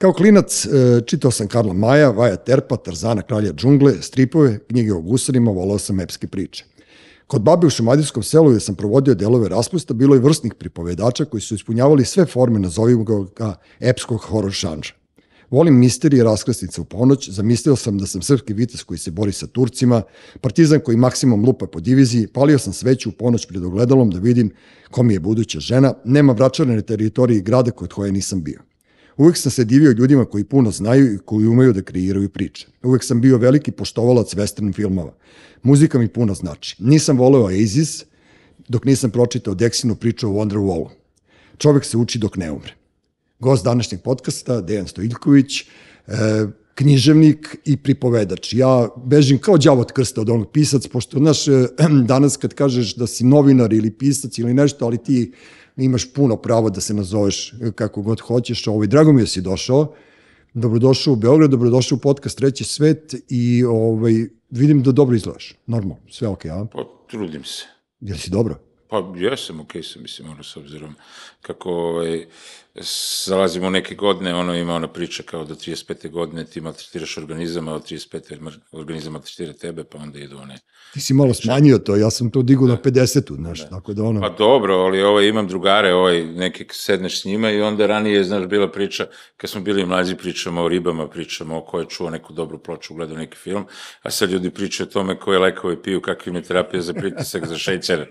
Kao klinac čitao sam Karla Maja, Vaja Terpa, Tarzana, Kralja džungle, stripove, knjige o gusarima, volao sam epske priče. Kod babe u šumadijskom selu gde sam provodio delove raspusta, bilo je vrsnih pripovedača koji su ispunjavali sve forme, nazovimo ga, epskog horor žanra. Volim misterije raskrsnice u ponoć, zamislio sam da sam srpski vitez koji se bori sa Turcima, partizan koji maksimum lupa po diviziji, palio sam sveću u ponoć pred ogledalom da vidim ko mi je buduća žena, nema vračara na teritoriji grada kod koje nisam bio. Uvek sam se divio ljudima koji puno znaju i koji umeju da kreiraju priče. Uvek sam bio veliki poštovalac western filmova. Muzika mi puno znači. Nisam voleo Oasis dok nisam pročitao Dexinu priču o Wonderwallu. Čovek se uči dok ne umre. Gost današnjeg podcasta, Dejan Stojiljković, književnik i pripovedač. Ja bežim kao đavo od krsta od onog pisac, pošto, znaš, danas kad kažeš da si novinar ili pisac ili nešto, ali ti imaš puno pravo da se nazoveš kako god hoćeš. Drago mi je da si došao. Dobrodošao u Beograd, dobrodošao u podcast Treći svet i vidim da dobro izgledaš. Normalno, sve okej, a? Pa, trudim se. Jel si dobro? Pa, jesam, okej sam, mislim, s obzirom kako zalazimo u neke godine, ima ona priča kao do 35. godine ti maltretiraš organizam, a od 35. organizam maltretira tebe, pa onda idu one... Ti si malo smanjio to, ja sam to digao na 50-u, znaš, tako da ono... Pa dobro, ali imam drugare, neke sedneš s njima i onda ranije, znaš, bila priča, kad smo bili mlađi, pričamo o ribama, pričamo o ko je čuo neku dobru ploču, gledao neki film, a sad ljudi pričaju o tome koje lekove piju, kakva im je terapija za pritisak, za šećer,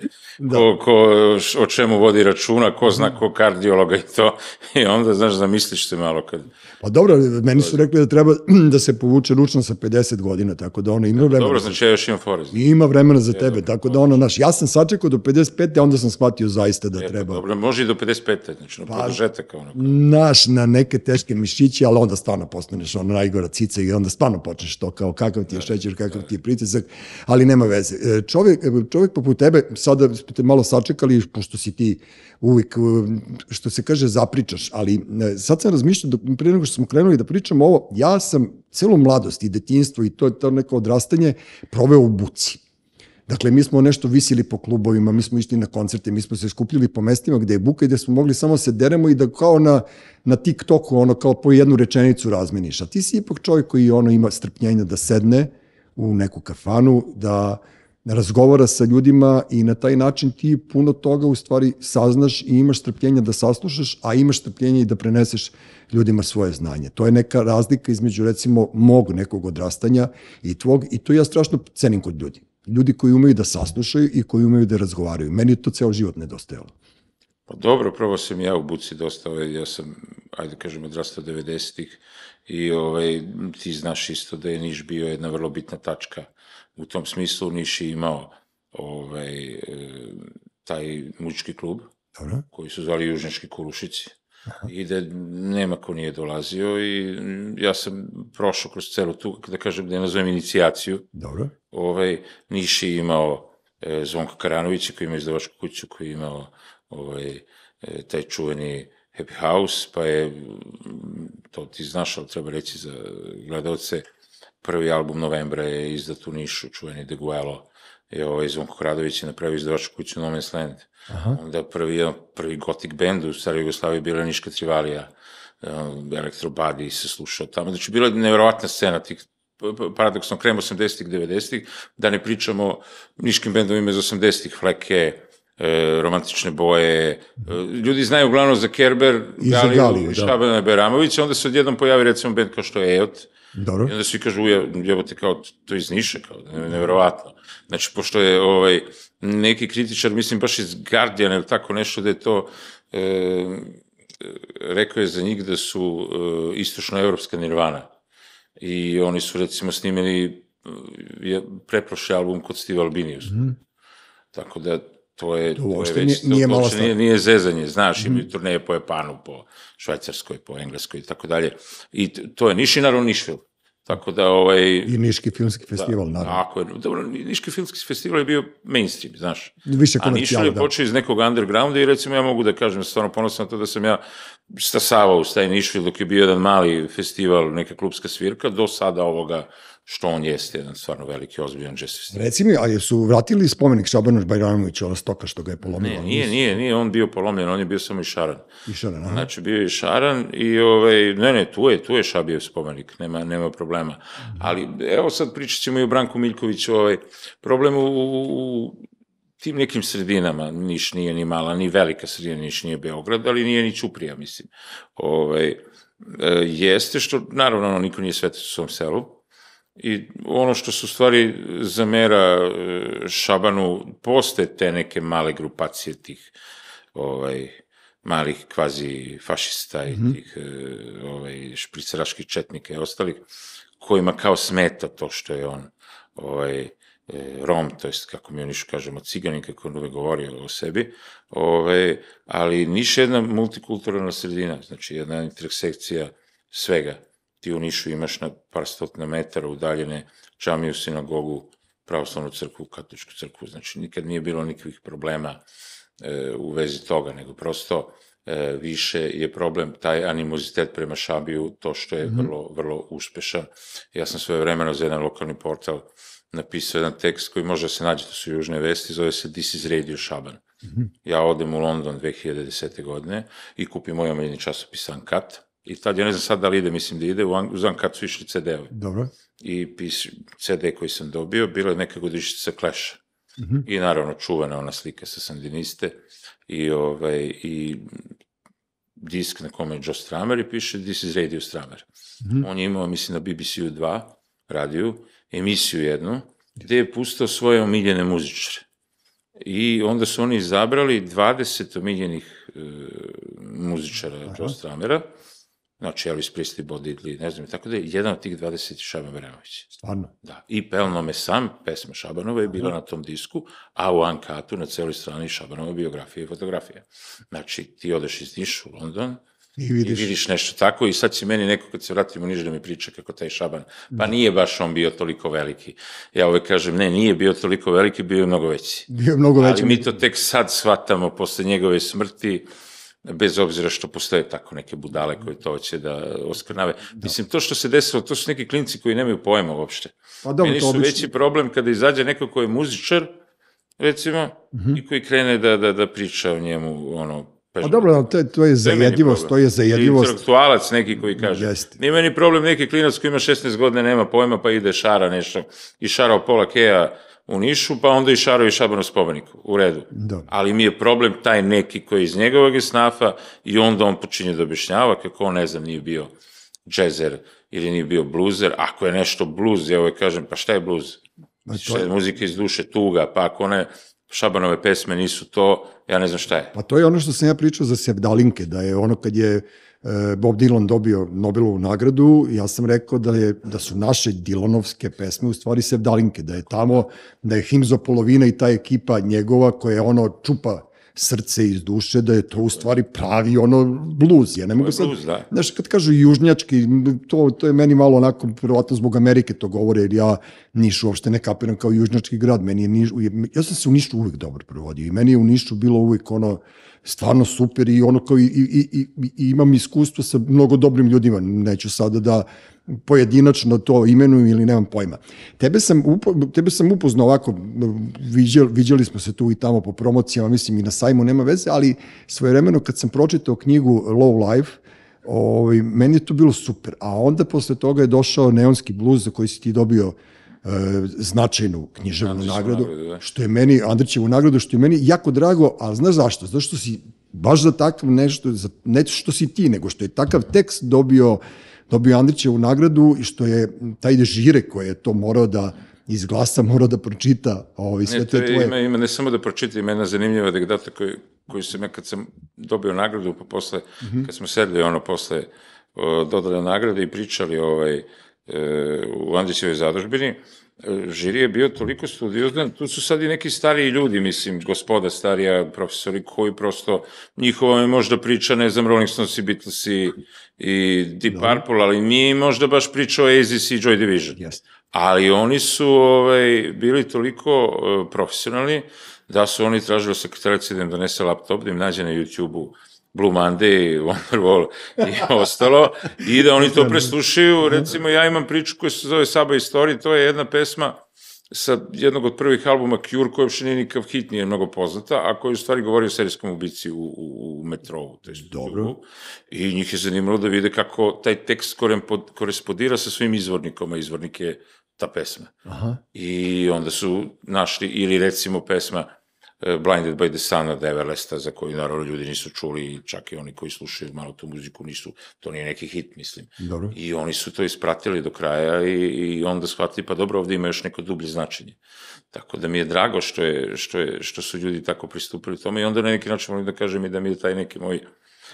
o čemu vodi računa, ko zna ko kardiologa i to, i onda, znaš, zamisliš se malo kad... Pa dobro, meni su rekli da treba da se povuče ručno sa 50 godina, tako da ono ima vremena. Dobro, znači ja još imam forez. Ima vremena za tebe, tako da ono, znaš, ja sam sačekao do 55, a onda sam shvatio zaista da treba... Dobro, može i do 55, znači na produžetak. Znaš, na neke teške mišiće, ali onda stvarno postaneš ono najgora cica i onda stvarno počneš to kao kakav ti je šećer, kakav ti je pritisak, ali nema veze. Čovjek poput tebe, sada ste te malo sačekali, pošto si ti uvijek, što se kaže, zapričaš, ali sad sam razmišljao, prije nego što smo krenuli da pričamo ovo, ja sam celu mladost i detinjstvo i to neko odrastanje proveo u buci. Dakle, mi smo nešto visili po klubovima, mi smo išli na koncerte, mi smo se skupljili po mestima gde je buka i gde smo mogli samo se deremo i da kao na TikToku, ono kao po jednu rečenicu razmeniš. A ti si ipak čovjek koji ima strpljenja da sedne u neku kafanu, da razgovara sa ljudima i na taj način ti puno toga u stvari saznaš i imaš strpljenja da saslušaš, a imaš strpljenja i da preneseš ljudima svoje znanje. To je neka razlika između, recimo, mog nekog odrastanja i tvog, i to ja strašno cenim kod ljudi. Ljudi koji umeju da saslušaju i koji umeju da razgovaraju. Meni je to ceo život nedostajalo. Pa dobro, prvo sam ja u buci dosta, ja sam, ajde kažem, odrastao 90-ih i ti znaš isto da je Niš bio jedna vrlo bitna tačka. U tom smislu Niš je imao taj muzički klub, koji su zvali Južnjački Kulušici, i da nema ko nije dolazio i ja sam prošao kroz celu tu, da kažem, da je nazovem inicijaciju. Dobro. Niš je imao Zvonka Karanovića, koji ima izdavačku kuću, koji je imao taj čuveni Happy House, pa je, to ti znaš, ali treba reći za gledalce, prvi album Novembra je izdat u Nišu, čuveni De Guelo, Zvonko Karadović je napravio izdavačku kuću No Man's Land. Onda prvi gotik band u Staroj Jugoslaviji bila Niška Trivalija, Elektrobadi se slušao tamo. Znači, bila je nevjerovatna scena tih, paradoksno, krajem 80-ih, 90-ih, da ne pričamo o niškim bendovima iz 80-ih, Fleke, Romantične boje, ljudi znaju uglavnom za Kerber, Galiju i Šabana Beramovića, onda se odjednom pojavi recimo bend kao što je Ejot, i onda svi kažu, jebote, kao, to iz Niša, kao, nevjerovatno. Znači, pošto je neki kritičar, mislim, baš iz Guardiana ili tako nešto, da je to, rekao je za njih da su istočnoevropska Nirvana. I oni su, recimo, snimili preprošli album kod Steve Albinius. Tako da, to je već, nije zezanje, znaš, imaju turneje po Japanu, po Švajcarskoj, po Engleskoj i tako dalje. I to je Niš i naravno Nišvil. Tako da, I Niški filmski festival, naravno. Tako je. Dobro, Niški filmski festival je bio mainstream, znaš. Više komercijala, da. A Nišvil je počeo iz nekog undergrounda i recimo ja mogu da kažem, stvarno ponosan na to da sam ja stasavao u taj Nišvil dok je bio jedan mali festival, neka klubska svirka, do sada ovoga što on jeste, jedan stvarno veliki, ozbiljan jazz festival. Reci mi, a su vratili spomenik Šabanu Bajramoviću, ona stoka što ga je polomila? Nije on bio polomljen, on je bio samo i šaran. Aha. Znači, bio je šaran i, tu je Šabijev spomenik, nema problema. Ali, evo sad pričat ćemo i o Branku Miljkoviću, problem u tim nekim sredinama, Niš nije ni mala, ni velika sredina, Niš nije Beograd, ali nije ni Ćuprija, mislim. Jeste što, naravno, niko nije svetac u svom selu, i ono što su stvari zamera Šabanu, postoje te neke male grupacije tih malih kvazi fašista i tih špriceraških četnika i ostalih, kojima kao smeta to što je on Rom, to jest, kako mi u Nišu kažemo, ciganin, kako on uvek govorio o sebi, ali Niš je jedna multikulturalna sredina, znači jedna intersekcija svega. Ti u Nišu imaš na par stotina metara udaljene džamiju, sinagogu, pravoslavnu crkvu, katoličku crkvu, znači nikad nije bilo nikakvih problema u vezi toga, nego prosto više je problem taj animozitet prema Šabiju, to što je vrlo, vrlo uspešan. Ja sam svoje vremeno za jedan lokalni portal napisao jedan tekst koji može da se nađe, to su Južne vesti, zove se This is Radio Šaban. Ja odem u London 2010. godine i kupim moj omiljeni časopis Uncut, i tad, ja ne znam sad da li ide, mislim da ide, uz Uncut su išli CD-ovi. Dobro. I CD koji sam dobio, bilo je neka godišnjica Clash-a. I naravno čuvena ona slika sa Sandiniste i disk na kome je Joe Stramer i piše This is Radio Stramer. On je imao, mislim, na BBC-u 2 radiju, emisiju jednu, gde je pustao svoje omiljene muzičare. I onda su oni izabrali 20 omiljenih muzičara Joe Stramera, znači Elvis Presley, Bo Diddley, ne znam, tako da je jedan od tih 20 Šaban Bajramović. Stvarno? Da, i Pelno me sam, pesma Šabanova je bila na tom disku, a u Uncutu na celoj strani Šabanova biografija i fotografija. Znači, ti odeš iz Niša u London i vidiš nešto tako, i sad će meni neko, kad se vratim u Niš, da mi priča kako taj Šaban, pa nije baš on bio toliko veliki. Ja uvek kažem, ne, nije bio toliko veliki, bio je mnogo veći. Ali mi to tek sad shvatamo posle njegove smrti, bez obzira što postoje tako neke budale koje to hoće da oskrnave. Mislim, to što se desilo, to su neki klinci koji nemaju pojma uopšte. Meni su veći problem kada izađe neko ko je muzičar, recimo, i koji krene da priča o njemu, Pa dobro, to je zajedljivost, intelektualac neki koji kaže. Nije meni problem neki klinac koji ima 16 godina, nema pojma, pa ide šara nešto, i šarao pola keja u Nišu, pa onda i šarao i Šabanov spomenik, u redu. Ali mi je problem taj neki koji je iz njegovog snafa, i onda on počinje da objašnjava kako on, ne znam, nije bio džezer ili nije bio bluzer. Ako je nešto bluz, ja uvek kažem, pa šta je bluz? Šta je muzika iz duše, tuga, pa ako one Šabanove pesme nisu to, ja ne znam šta je. Pa to je ono što sam ja pričao za sevdalinke, da je ono kad je Bob Dylan dobio Nobelovu nagradu, ja sam rekao da su naše Dylanovske pesme u stvari sevdalinke, da je tamo, da je Himzo Polovina i ta ekipa njegova koja čupa srce iz duše, da je to u stvari pravi bluz. Ja ne mogu sad, znaš, kad kažu južnjački, to je meni malo onako, prvovatno zbog Amerike to govore, jer ja Niš uopšte ne kapiram kao južnjački grad, meni je Niš, ja sam se u Nišu uvek dobro provodio i meni je u Nišu bilo uvek stvarno super, i kao i imam iskustvo sa mnogo dobrim ljudima, neću sada da pojedinačno to imenujem ili nemam pojma. Tebe sam upoznao ovako, viđali smo se tu i tamo po promocijama, mislim i na sajmu, nema veze, ali svojevremeno kad sam pročitao knjigu Low Life, meni je to bilo super, a onda posle toga je došao Neonski bluz za koji si ti dobio značajnu književnu nagradu, što je meni, Andrićevu nagradu, što je meni jako drago, ali znaš zašto? Zato što si baš za takav nešto, ne što si ti, nego što je takav tekst dobio Andrićevu nagradu, i što je taj Žire koji je to morao da izglasa, morao da pročita sve te tvoje. Ima ne samo da pročita, ima jedna zanimljiva anegdota koju sam ja kad sam dobio nagradu, pa posle, kad smo sedli posle dodale nagrade i pričali u Andrićevoj zadužbini, žiri je bio toliko studiozan, tu su sad i neki stariji ljudi, mislim, gospoda starija, profesori, koji prosto, njihova je možda priča, ne znam, Rolling Stones i Beatles i Deep Purple, ali nije možda baš priča o Oasis i Joy Division. Ali oni su bili toliko profesionalni da su oni tražili sekretarici da im donese laptop, da im nađe na YouTube-u Blue Monday, Wonderwall i ostalo, i da oni to preslušaju. Recimo, ja imam priču koja se zove Saba Story, to je jedna pesma sa jednog od prvih albuma Cure, koja uopšte nije nikav hit, nije mnogo poznata, a koji u stvari govori o serijskom ubici u metrovu, to je Dobro. I njih je zanimalo da vide kako taj tekst korespondira sa svojim izvornikom, a izvornik je ta pesma. Aha. I onda su našli, ili recimo pesma Blinded by the Sun od Everlasta, za koju naravno ljudi nisu čuli, čak i oni koji slušaju malo tu muziku nisu, to nije neki hit, mislim. Dobro. I oni su to ispratili do kraja i onda shvatili, pa dobro, ovde ima još neko dublje značenje. Tako da mi je drago što su ljudi tako pristupili tome i onda na neki način volim da kažem i da mi je taj neki moj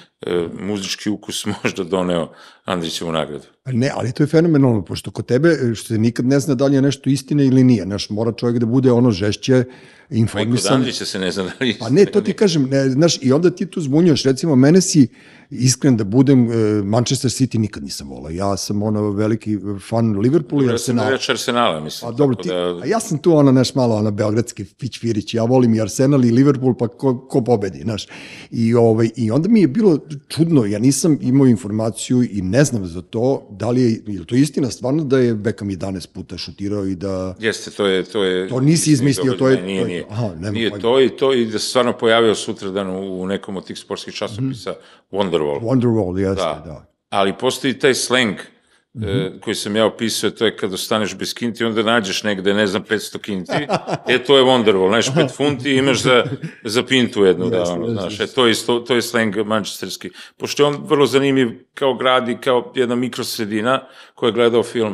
muzički ukus možda doneo Andrićevu nagradu. Ne, ali to je fenomenalno, pošto kod tebe, što se nikad ne zna da li je nešto istina ili nije, znaš, mora čovjek da bude ono žešće informisan. Pa i kod Andrića se ne zna da li je istina. Pa ne, to ti kažem, znaš, i onda ti tu zbunjuješ, recimo, mene si, iskren da budem, Manchester City nikad nisam volao, ja sam ono veliki fan Liverpoola i Arsenala. Ja sam reč Arsenala, mislim. A dobro, a ja sam tu ono, znaš, malo beogradski fić-firić, ja volim i Arsenal i Liverpool, pa ko pobedi, znaš. I onda mi je bilo čudno, ja nisam imao informaciju i ne znam za to, da li je to istina stvarno da je Beckham 11 puta šutirao i da... Jeste, to je... To nisi izmislio, to je... Nije. Nije to i da se stvarno pojavio sutradan u nekom od tih sportskih časopisa Wonderwall. Wonderwall, jeste, da. Ali postoji taj slang koji sam ja opisao, to je kad ostaneš bez kinti, onda nađeš negde, ne znam, 500 kinti, to je Wonderwall, znaš, 5 funti imaš za pintu jednu, znaš, to je slang mančesterski. Pošto je on vrlo zanimljiv kao grad i kao jedna mikrosredina koja je gledao film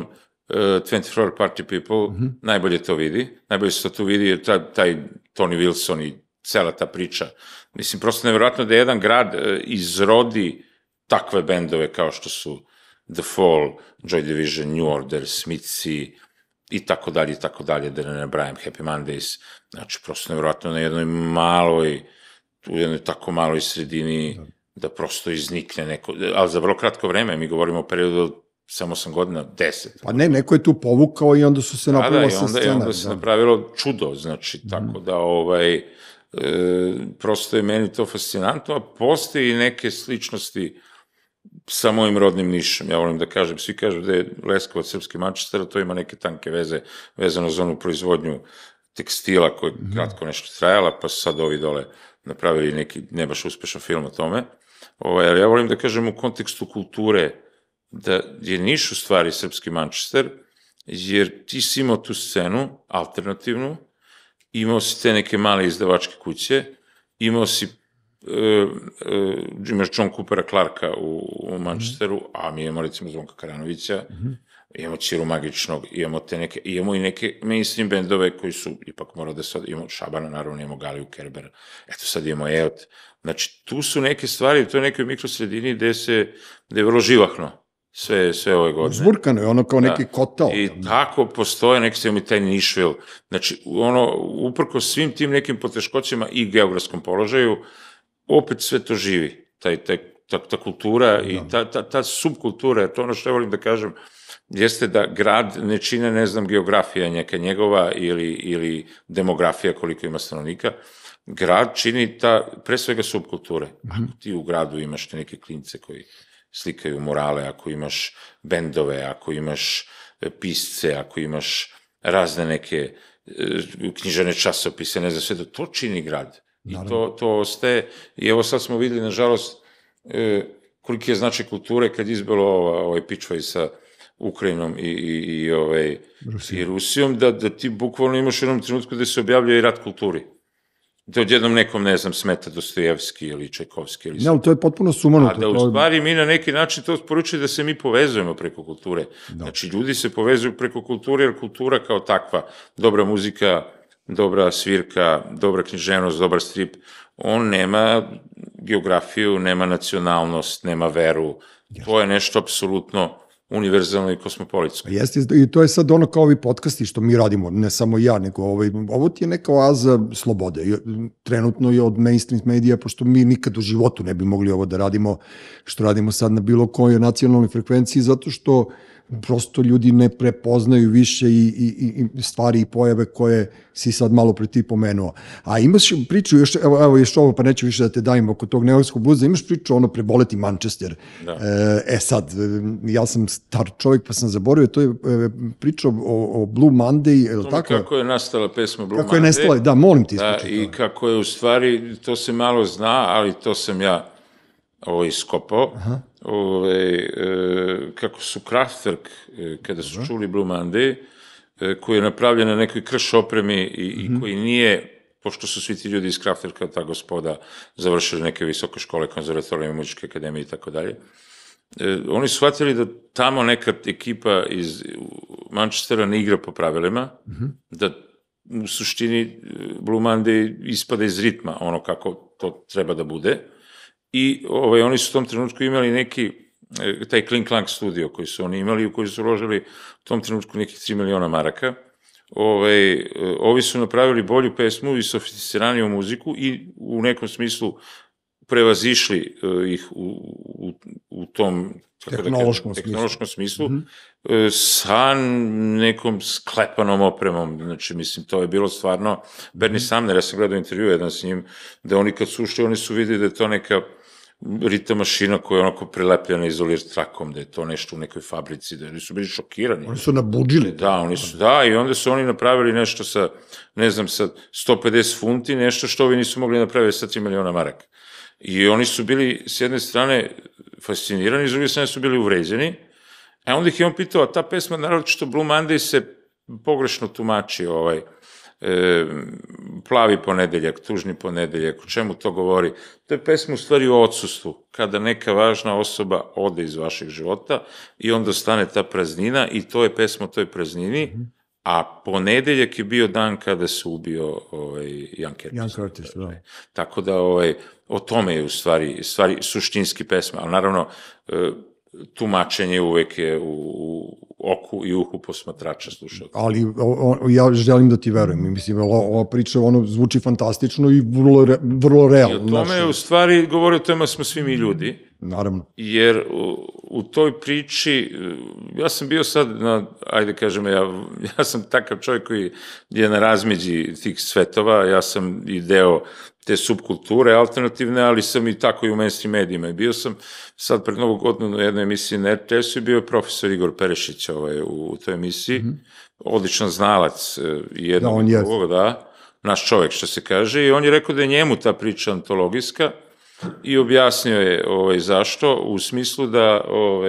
24 Party People, najbolje to vidi, najbolje se to tu vidi, jer taj Tony Wilson i cela ta priča, mislim, prosto nevjerojatno da jedan grad izrodi takve bendove kao što su The Fall, Joy Division, New Order, Smithsi i tako dalje, da ne nabrajam, Happy Mondays, znači, prosto nevjerojatno na jednoj maloj, u jednoj tako maloj sredini, da prosto iznikne neko, ali za vrlo kratko vreme, mi govorimo o periodu od samo 8 godina, 10. Pa ne, neko je tu povukao i onda su se napravilo sa scena. I onda se napravilo čudo, znači, tako da, prosto je meni to fascinantno, a postoji i neke sličnosti sa mojim rodnim Nišom. Ja volim da kažem, svi kažu da je Leskovac srpski Manchester, to ima neke tanke veze vezano za onu proizvodnju tekstila koja je kratko nešto trajala, pa su sad ovi dole napravili neki ne baš uspešan film o tome. Ali ja volim da kažem u kontekstu kulture da je Niš u stvari srpski Manchester, jer ti si imao tu scenu, alternativnu, imao si te neke male izdavačke kuće, imao si imaš John Coopera Clarka u Manchesteru, a mi imamo recimo Zvonka Karanovića, imamo Ćiru Magičnog, imamo i neke mainstream bendove koji su, ipak mora da sad, imamo Šabana, naravno, imamo Galiju Kerbera, eto sad imamo Eot, znači tu su neke stvari, to je nekoj mikrosredini gde je vrlo živahno sve ove godine. Zburkano je ono kao neki kotao. I tako postoje, neki se imamo i taj Nišvil, znači uprko svim tim nekim poteškoćima i geografskom položaju, opet sve to živi, ta kultura i ta subkultura, to ono što ja volim da kažem, jeste da grad ne čine, ne znam, geografija neka njegova ili demografija koliko ima stanovnika, grad čini pre svega subkulture. Ako ti u gradu imaš neke klince koji slikaju murale, ako imaš bendove, ako imaš pisce, ako imaš razne neke književne časopise, ne znam, sve to čini grad. I to ostaje, i evo sad smo videli, nažalost, koliki je značaj kulture kad izbilo ovaj pičvaj sa Ukrajinom i Rusijom, da ti bukvalno imaš u jednom trenutku da se objavljuje i rat kulturi. Da odjednom nekom, ne znam, smeta Dostojevski ili Čajkovski. Ne, ali to je potpuno sumanuto. A da u stvari mi na neki način to poručuje da se mi povezujemo preko kulture. Znači, ljudi se povezuju preko kulture, jer kultura kao takva, dobra muzika, dobra svirka, dobra književnost, dobar strip, on nema geografiju, nema nacionalnost, nema veru. To je nešto apsolutno univerzalno i kosmopolitsko. Jeste, i to je sad ono kao ovi podcasti što mi radimo, ne samo ja, nego ovo ti je neka oaza slobode. Trenutno je od mainstream medija, pošto mi nikad u životu ne bi mogli ovo da radimo, što radimo sad na bilo kojoj nacionalnoj frekvenciji, zato što prosto ljudi ne prepoznaju više i stvari i pojave koje si sad malo pre ti pomenuo. A imaš priču, evo još ovo, pa neću više da te davim oko tog neoskog bluza, imaš priču ono preboleti Manchester. Da. Sad, ja sam star čovjek pa sam zaboravio, to je priča o Blue Monday, je li tako? Kako je nastala pesma Blue Monday. Kako je nastala, da, molim ti ispričati. I kako je u stvari, to se malo zna, ali to sam ja iskopao, kako su Kraftwerk, kada su čuli Blue Monday, koji je napravljen na nekoj krš opremi i koji nije, pošto su svi ti ljudi iz Kraftwerka, ta gospoda, završili neke visoke škole, konzervatorije, muzičke akademije i tako dalje, oni su shvatili da tamo neka ekipa iz Manchestera ne igra po pravilima, da u suštini Blue Monday ispada iz ritma, ono kako to treba da bude, i oni su u tom trenutku imali neki, taj Kling Klang studio koji su oni imali, u koji su uložili u tom trenutku nekih 3 miliona maraka. Ovi su napravili bolju pesmu i sofisticiraniju muziku i u nekom smislu prevazišli ih u tom tehnološkom smislu sa nekom sklepanom opremom. Znači, mislim, to je bilo stvarno Bernie Sumner, ja sam gledao intervju jedan s njim, da oni kad su ušli, oni su videli da je to neka ritam mašina koja je onako prelepljena izolir trakom, da je to nešto u nekoj fabrici, da su bili šokirani. Oni su nabuđili. Da, i onda su oni napravili nešto sa, ne znam, sa 150 funti, nešto što ovi nisu mogli napraviti sa 3 miliona maraka. I oni su bili, s jedne strane, fascinirani, s druge strane su bili uvređeni, a onda ih je on pitao, a ta pesma, naravno što Blue Monday se pogrešno tumači, plavi ponedeljak, tužni ponedeljak, o čemu to govori? To je pesma u stvari o odsustvu, kada neka važna osoba ode iz vašeg života i onda stane ta praznina i to je pesma o toj praznini, a ponedeljak je bio dan kada se ubio Ian Curtis. Tako da o tome je u stvari suštinski pesma, ali naravno tumačenje uvek je u oku i uhu posmatrača slušao. Ali ja želim da ti verujem. Mislim, ova priča zvuči fantastično i vrlo realno. I o tome je u stvari govorio o tome smo svi mi ljudi. Naravno. Jer u toj priči, ja sam bio sad ajde kažem, ja sam takav čovjek koji je na razmeđi tih svetova, ja sam i deo te subkulture alternativne, ali sam i tako i u mainstream medijima. I bio sam sad pred Novu godinu na jednoj emisiji na RTS-u i bio je profesor Igor Perešić u toj emisiji, odličan znalac jednog i drugog, naš čovjek što se kaže, i on je rekao da je njemu ta priča antologijska i objasnio je zašto, u smislu da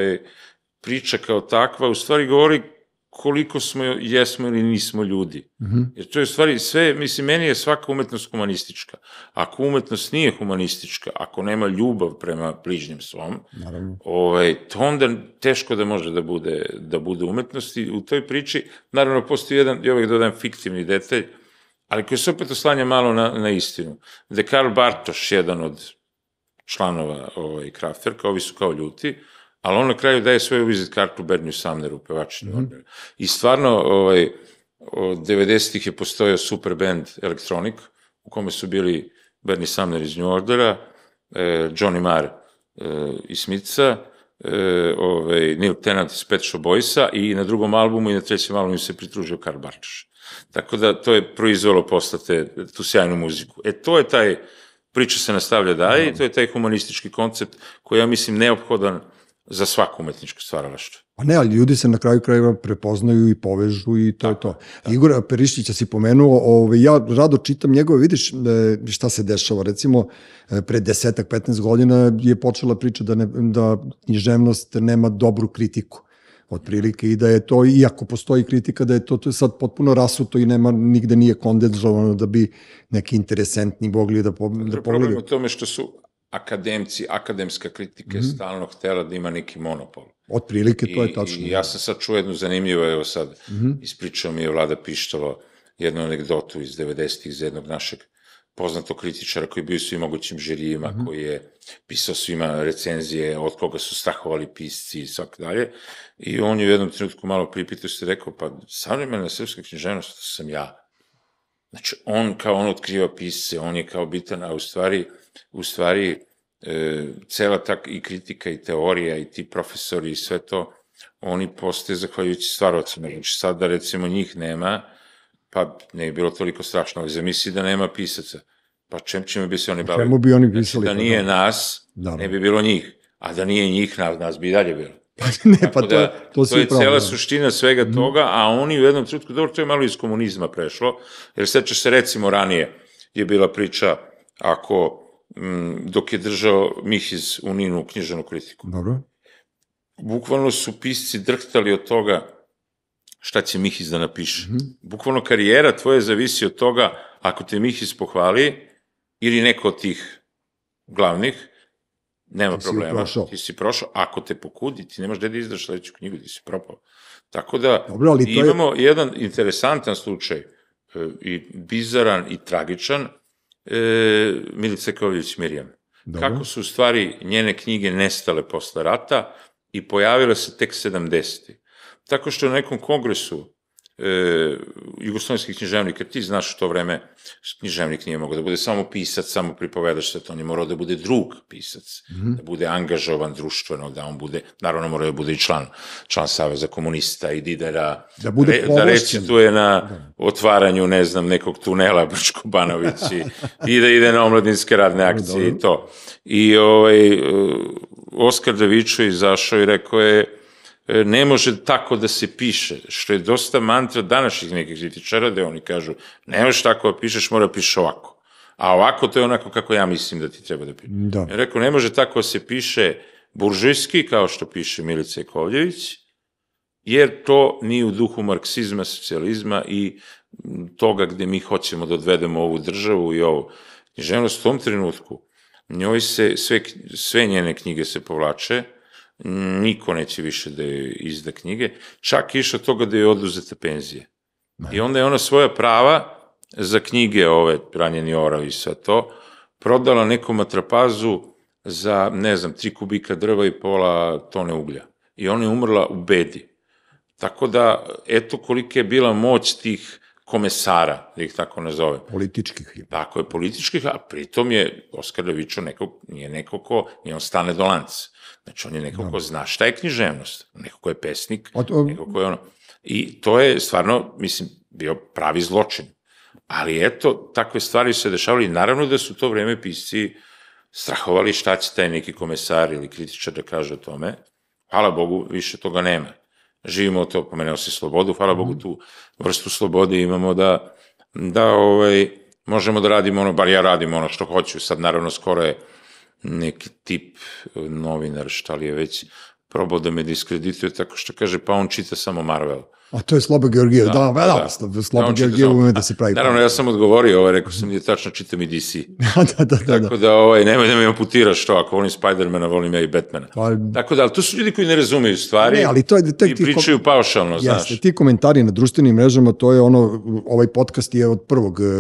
priča kao takva u stvari govori koliko jesmo ili nismo ljudi. Jer to je u stvari sve, mislim, meni je svaka umetnost humanistička. Ako umetnost nije humanistička, ako nema ljubav prema bližnjem svom, to onda teško da može da bude umetnost. I u toj priči, naravno, postoji jedan, ja uvek dodam fiktivni detalj, ali koji se opet oslanja malo na istinu. Da je Karl Bartoš, jedan od članova Kraftwerka, ovi su kao ljuti, ali on na kraju daje svoju vizit kartu Bernie Sumneru, pevačinu. I stvarno, od 90-ih je postojao super band Electronic, u kome su bili Bernie Sumner iz New Ordera, Johnny Marr iz Smitha, Neil Tennant iz Pet Shop Boysa i na drugom albumu i na trećem albumu se pridružio Karl Bartoš. Tako da to je proizvelo posle tu sjajnu muziku. To je taj, priča se nastavlja dalje i to je taj humanistički koncept koji ja mislim neophodan za svaku umetničku stvaralaštvo. Pa ne, ali ljudi se na kraju krajeva prepoznaju i povežu i to je to. Igora Perišića si pomenuo, ja rado čitam njegove, vidiš šta se dešava. Recimo, pre 10-15 godina je počela priča da književnost nema dobru kritiku. Otprilike i da je to, iako postoji kritika, da je to sad potpuno rasuto i nigde nije kondenzovano da bi neki interesentni mogli da pogledaju. Problem u tome što su akademci, akademska kritika je stalno htela da ima neki monopol. Otprilike to je tačno. I ja sam sad čuo jednu zanimljivu, evo sad, ispričao mi je Vlada Pištalo jednu anegdotu iz 90-ih za jednog našeg poznatog kritičara koji je bio u svim mogućim žirijima, koji je pisao svima recenzije, od koga su strahovali pisci i svak dalje. I on je u jednom trenutku malo pripitao i rekao, pa savremena srpska književnost, to sam ja. Znači, on otkriva pisce, on je kao bitan, a u stvari, cela ta i kritika i teorija i ti profesori i sve to oni postoje zahvaljujući stvarocima. Znači sad da recimo njih nema, pa ne bi bilo toliko strašno, ali zamisli da nema pisaca. Pa čemu bi se oni bavili? Čemu bi oni pisali? Znači, da nije nas, ne bi bilo njih. A da nije njih, nas bi i dalje bilo. Ne, pa to je cijela suština svega toga, a oni u jednom trenutku, dobro, to je malo iz komunizma prešlo, jer seća se recimo ranije je bila priča ako, dok je držao Mihiz u Ninu književnu kritiku. Dobro. Bukvalno su pisci drhtali od toga šta će Mihiz da napiše. Bukvalno karijera tvoje zavisi od toga ako te Mihiz pohvali ili neko od tih glavnih, nema problema, ti si prošao, ako te pokudi, ti nemaš gde da izdaš sledeću knjigu, ti si propao. Tako da imamo jedan interesantan slučaj, i bizaran i tragičan, Milice Kovačević-Mirjam. Kako su u stvari njene knjige nestale posle rata i pojavile se tek 70. Tako što na nekom kongresu jugoslovenskih književnika, ti znaš u to vreme, književnik nije mogao da bude samo pisac, samo pripovedač, sve to, on je morao da bude drug pisac, da bude angažovan društveno, da on bude, naravno morao da bude i član Saveza komunista i Didera, da recituje na otvaranju, ne znam, nekog tunela Brčko-Banovići i da ide na omladinske radne akcije i to. I Oskar Davičo izašao i rekao je, ne može tako da se piše, što je dosta mantra današnjih nekih kritičara, da oni kažu, ne možeš tako da pišeš, mora da pišeš ovako. A ovako to je onako kako ja mislim da ti treba da piše. Ja rekao, ne može tako da se piše buržujski, kao što piše Milica Jakovljević, jer to nije u duhu marksizma, socijalizma i toga gde mi hoćemo da odvedemo ovu državu i ovo. Književnost u tom trenutku, njoj se, sve njene knjige se povlače, niko neće više da je izda knjige, čak i išao toga da je oduzeta penzija. I onda je ona svoja prava za knjige ove, Ranjeni orav i sve to, prodala nekom atrapazu za, ne znam, 3 kubika drva i pola tone uglja. I ona je umrla u bedi. Tako da, eto kolika je bila moć tih komesara, da ih tako nazove. Političkih. Tako je, političkih, a pritom je Oskar Davičo nije neko ko, nije on stane do lanca. Znači, on je neko ko zna šta je književnost, neko ko je pesnik, neko ko je ono. I to je stvarno, mislim, bio pravi zločin. Ali eto, takve stvari se dešavali i naravno da su u to vreme pisci strahovali šta će taj neki komesar ili kritičar da kaže o tome. Hvala Bogu, više toga nema. Živimo to, pomenuo se slobodu, hvala Bogu tu vrstu slobode imamo da možemo da radimo ono, bar ja radim ono što hoću. Sad naravno skoro je neki tip novinar, šta li je već probao da me diskredituje tako što kaže, pa on čita samo Marvel. A to je Slobo Georgijev, Slobo Georgijev ume da se pravi. Naravno, ja sam odgovorio, rekao sam nije tačno, čitam i DC. Tako da, nemoj da me imputiraš to, ako volim Spidermana, volim ja i Batmana. Tako da, ali to su ljudi koji ne razumeju stvari i pričaju paušalno, znaš. Ti komentari na društvenim mrežama, to je ono, ovaj podcast je od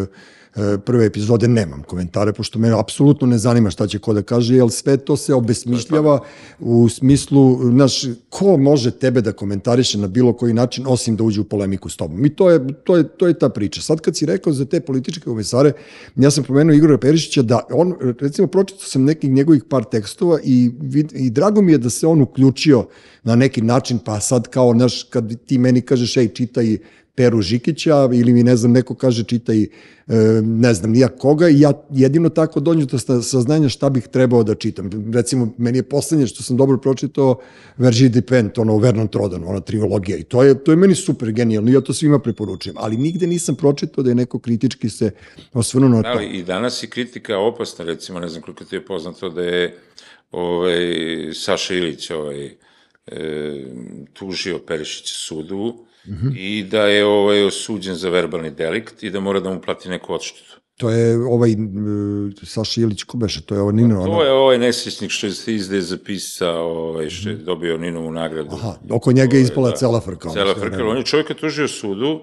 prve epizode nemam komentare, pošto me apsolutno ne zanima šta će ko da kaže, jer sve to se obesmišljava u smislu, znaš, ko može tebe da komentariše na bilo koji način, osim da uđe u polemiku s tobom. I to je ta priča. Sad kad si rekao za te političke komesare, ja sam pomenuo Igora Perišića da on, recimo, pročitao sam nekih njegovih par tekstova i drago mi je da se on uključio na neki način, pa sad kao, znaš, kad ti meni kažeš, ej, čitaj Peru Žikića ili mi, ne znam, neko kaže čitaj, ne znam, nijak koga i ja jedino tako dođem do saznanja šta bih trebao da čitam. Recimo, meni je poslednje što sam dobro pročitao Verži de Pent, ono, Vernon Trodan, ona trilogija i to je meni super genijalno i ja to svima preporučujem, ali nigde nisam pročitao da je neko kritički se osvrnuo na to. Ali i danas je kritika opasna, recimo, ne znam koliko ti je poznato da je Saša Ilić tužio Perišića sudu i da je osuđen za verbalni delikt i da mora da mu plati neku odštetu. To je Saša Ilić, ko beše? To je Nino? To je nesrećnik što se izdaje za pisca, što je dobio Ninovu nagradu. Aha, oko njega je ispala cela frka. Cela frka, on je čovjeka tužio sudu.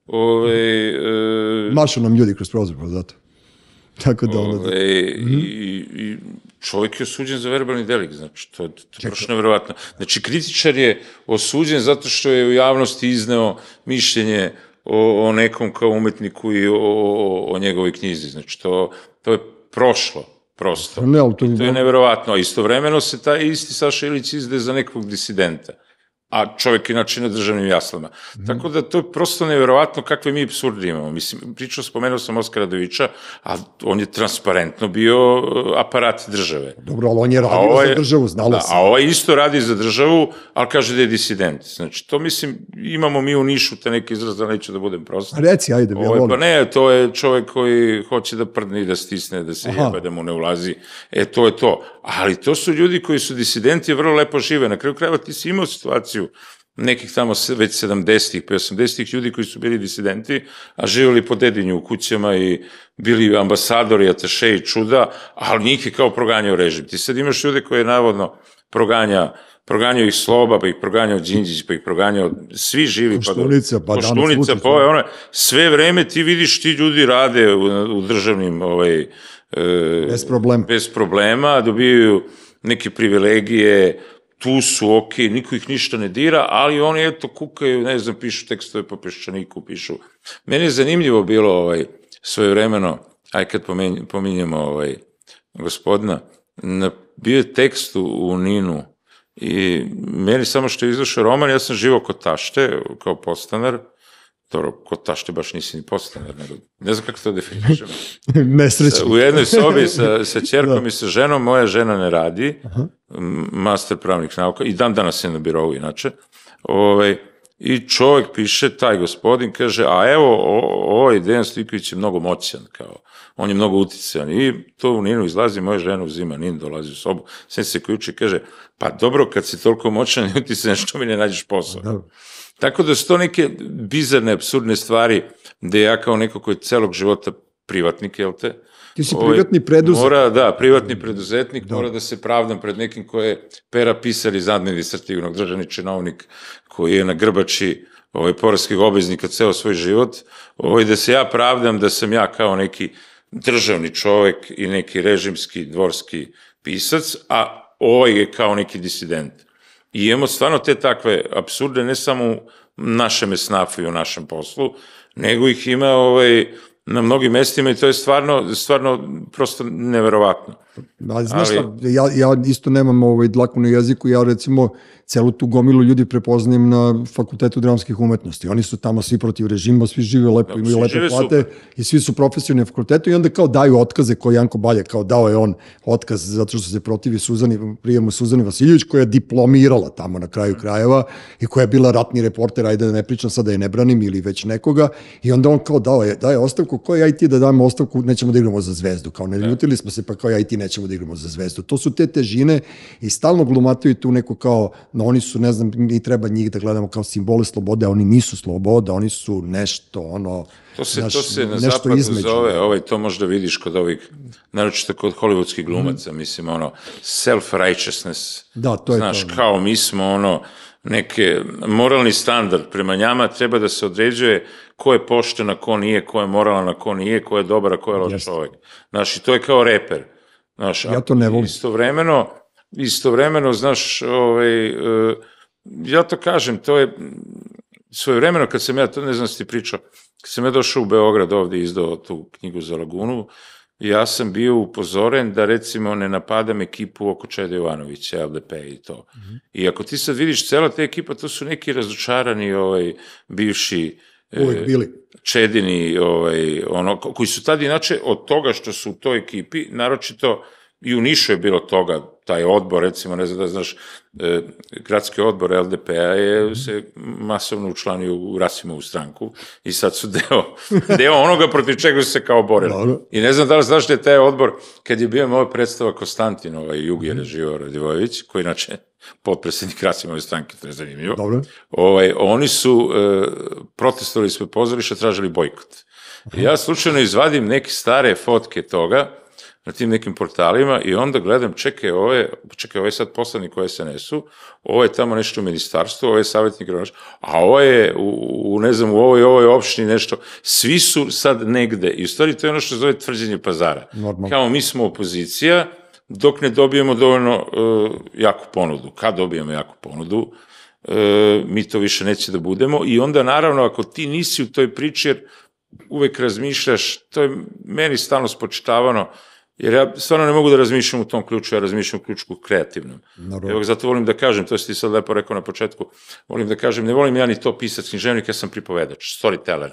Mašu nam ljudi kroz prozor, pa zato. Tako da i čovjek je osuđen za verbalni delikt, znači, to je prošlo nevjerovatno. Znači, kritičar je osuđen zato što je u javnosti izneo mišljenje o nekom kao umetniku i o njegovoj knjizi, znači, to je prošlo, prosto. To je nevjerovatno, a istovremeno se taj isti Saša Ilić izdaje za nekog disidenta. a čovjek inače na državnim jaslama. Tako da to je prosto nevjerovatno kakve mi apsurdi imamo. Mislim, spomenuo sam Oskara Dovića, a on je transparentno bio aparat države. Dobro, ali on je radio za državu, znalo se. A ovaj isto radi za državu, ali kaže da je disident. Znači, to mislim, imamo mi u Nišu te neki izraz, da neću da budem prost. Reci, ajde, ja volim. Pa ne, to je čovjek koji hoće da prdne i da stisne, da se jebe, da mu ne ulazi. To je to. Ali to su ljudi koji su disidenti, vrlo lepo žive. Na kraju krajeva ti si imao situaciju nekih tamo već 70-ih, pa 80-ih ljudi koji su bili disidenti, a živjeli po Dedinju u kućama i bili ambasadori, atašeji, čuda, ali njih je kao proganjao režim. Ti sad imaš ljude koje navodno proganjao ih Sloba, pa ih proganjao Đinđić, pa ih proganjao svi živi. Koštunica, pa sve vreme ti vidiš ti ljudi rade u državnim bez problema, dobijaju neke privilegije, tu su okej, niko ih ništa ne dira, ali oni eto kukaju, ne znam, pišu tekstove po Peščaniku, pišu. Meni je zanimljivo bilo svojevremeno, aj kad pominjemo gospodina, bio je tekst u Ninu i meni samo što je izašao roman, ja sam živao kod tašte, kao podstanar, dobro, kod tašte baš nisi ni podstanar, ne znam kako to definišem. Nesrećno. U jednoj sobi sa ćerkom i sa ženom, moja žena ne radi, master pravnih nauka, i dan danas je na birovu inače, i čovjek piše, taj gospodin, kaže, a evo, ovaj Dejan Stojković je mnogo moćan, kao, on je mnogo uticajan, i to u Ninu izlazi, moja žena uzima Nin, dolazi u sobu, sve se ključi i kaže, pa dobro, kad si toliko moćan i uticajan, što mi ne nađeš posao? Tako da su to neke bizarne, apsurdne stvari, gde ja kao neko koji je celog života privatnik, jel te? Ti si privatni preduzetnik. Da, privatni preduzetnik, mora da se pravdam pred nekim ko je pera pisar iz administrativnog, državni činovnik, koji je na grbači poreskih obveznika ceo svoj život, da se ja pravdam da sam ja kao neki državni čovek i neki režimski, dvorski pisac, a ovaj je kao neki disident. I imamo stvarno te takve apsurde, ne samo u našem esnafu i u našem poslu, nego ih ima na mnogim mestima i to je stvarno prosto neverovatno. Znaš šta, ja isto nemam dlaku na jeziku, ja recimo celu tu gomilu ljudi prepoznajem na Fakultetu dramskih umetnosti. Oni su tamo svi protiv režima, svi žive lepo, imaju lepe plate i svi su profesionalni na fakultetu i onda kao daju otkaze, kao Janko Balja, kao dao je on otkaz zato što se protivi prijemu Suzani Vasiljević, koja je diplomirala tamo na kraju krajeva i koja je bila ratni reporter, ajde da ne pričam sad da je ne branim ili već nekoga, i onda on kao daje ostavku, kao ja i ti da damo ostavku, nećemo da igramo za Zvezdu, kao ne ljutili smo se, pa kao ja i ti nećemo da igramo za Zvezdu. To su te težine i stalno glumataju tu neko kao, oni su, ne znam, mi treba njih da gledamo kao simbole slobode, a oni nisu sloboda, oni su nešto, to se na zapadu zove, to možda vidiš kod ovih, naročito kod hollywoodskih glumaca, mislim, self-righteousness. Da, to je to. Znaš, kao mi smo, neke moralni standard prema njama treba da se određuje ko je pošten, a ko nije, ko je moralan, a ko nije, ko je dobar, a ko je loš čovjek. Znaš, i to je kao reper. Ja to ne volim. Istovremeno, znaš, ja to kažem, to je svojevremeno kad sam ja, to ne znam si ti pričao, kad sam ja došao u Beograd ovde i izdao tu knjigu za Lagunu, ja sam bio upozoren da recimo ne napadam ekipu oko Čeda Jovanovića, LDP i to. I ako ti sad vidiš, cela ta ekipa, to su neki razočarani bivši Čedini, koji su tad inače od toga što su u toj ekipi, naročito i u Nišu je bilo toga, taj odbor, recimo, ne znam da znaš, gradski odbor LDP-a je se masovno učlanio u Rasimovu stranku i sad su deo onoga protiv čega su se kao borili. I ne znam da li znaš da je taj odbor, kad je bio moj predstava Konstantin, Jugi Režio Radivojević, koji inače potpredsjednik Rasimove stranke, to je zanimljivo, oni su protestovali ispred pozorišta, tražili bojkot. Ja slučajno izvadim neke stare fotke toga na tim nekim portalima i onda gledam, čekaj, ovo je sad poslanik u SNS-u, ovo je tamo nešto u ministarstvu, ovo je savjetnik, a ovo je u ovoj opštini nešto, svi su sad negde, i u stvari to je ono što zove tvrđenje pazara. Kao mi smo opozicija, dok ne dobijemo dovoljno jaku ponudu. Kad dobijemo jaku ponudu, mi to više neće da budemo, i onda naravno ako ti nisi u toj priči, jer uvek razmišljaš, to je meni stalno spočitavano, Jer ja stvarno ne mogu da razmišljam u tom ključu, ja razmišljam u ključku kreativnom. Evo, zato volim da kažem, to si ti sad lepo rekao na početku, volim da kažem, ne volim ja ni to pisac, književnik, ja sam pripovedač, storyteller.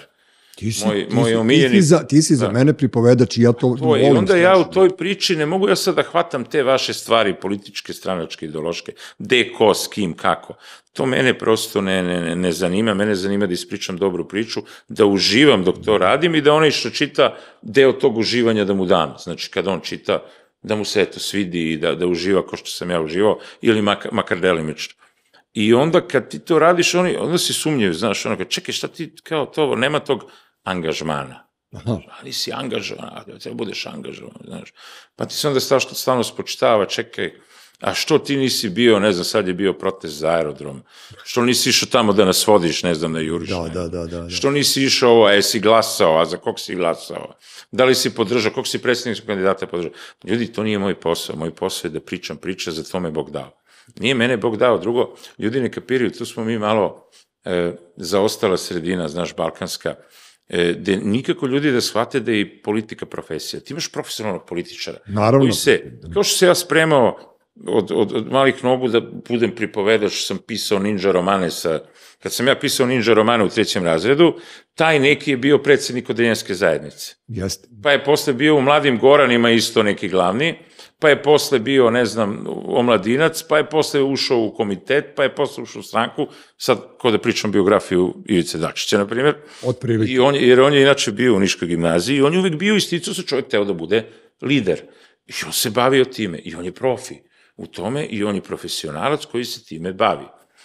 Ti si za mene pripovedač i ja to volim. I onda ja u toj priči ne mogu ja sad da hvatam te vaše stvari, političke, stranačke, ideološke, gde, ko, s kim, kako. To mene prosto ne zanima, mene zanima da ispričam dobru priču, da uživam dok to radim i da onaj što čita deo tog uživanja da mu dam. Znači, kada on čita, da mu se eto svidi i da uživa kao što sam ja uživao, ili makar delimično. I onda kad ti to radiš, onda si sumnjaju, znaš, čekaj, šta ti kao to, nema tog angažmana. Ali si angažovan, treba budeš angažovan, znaš. Pa ti se onda stalno spočitava, čekaj, a što ti nisi bio, ne znam, sad je bio protest za aerodrom, što nisi išao tamo da nas vodiš, ne znam, na juriš, što nisi išao ovo, a jesi glasao, a za kog si glasao, da li si podržao, kog si predsjedničkog kandidata podržao. Ljudi, to nije moj posao je da pričam priče, za to me Bog dao. Nije mene Bog dao, drugo, ljudi ne kapiraju, tu smo mi malo zaostala sredina, znaš, balkanska, gde nikako ljudi da shvate da je i politika profesija. Ti imaš profesionalnog političara. Naravno. Kao što se ja spremao od malih nogu da budem pripovedač, sam pisao ninja romane kad sam ja pisao ninja romane u 3. razredu, taj neki je bio predsjednik odeljenske zajednice. Jeste. Pa je posle bio u Mladim Goranima isto neki glavni, pa je posle bio, ne znam, omladinac, pa je posle ušao u komitet, pa je posle ušao u stranku, sad, ko da pričam biografiju Ivice Dačića, na primjer, jer on je inače bio u Niškoj gimnaziji i on je uvek bio isticao se čovjek teo da bude lider. I on se bavio time, i on je profi u tome, i on je profesionalac koji se time bavi.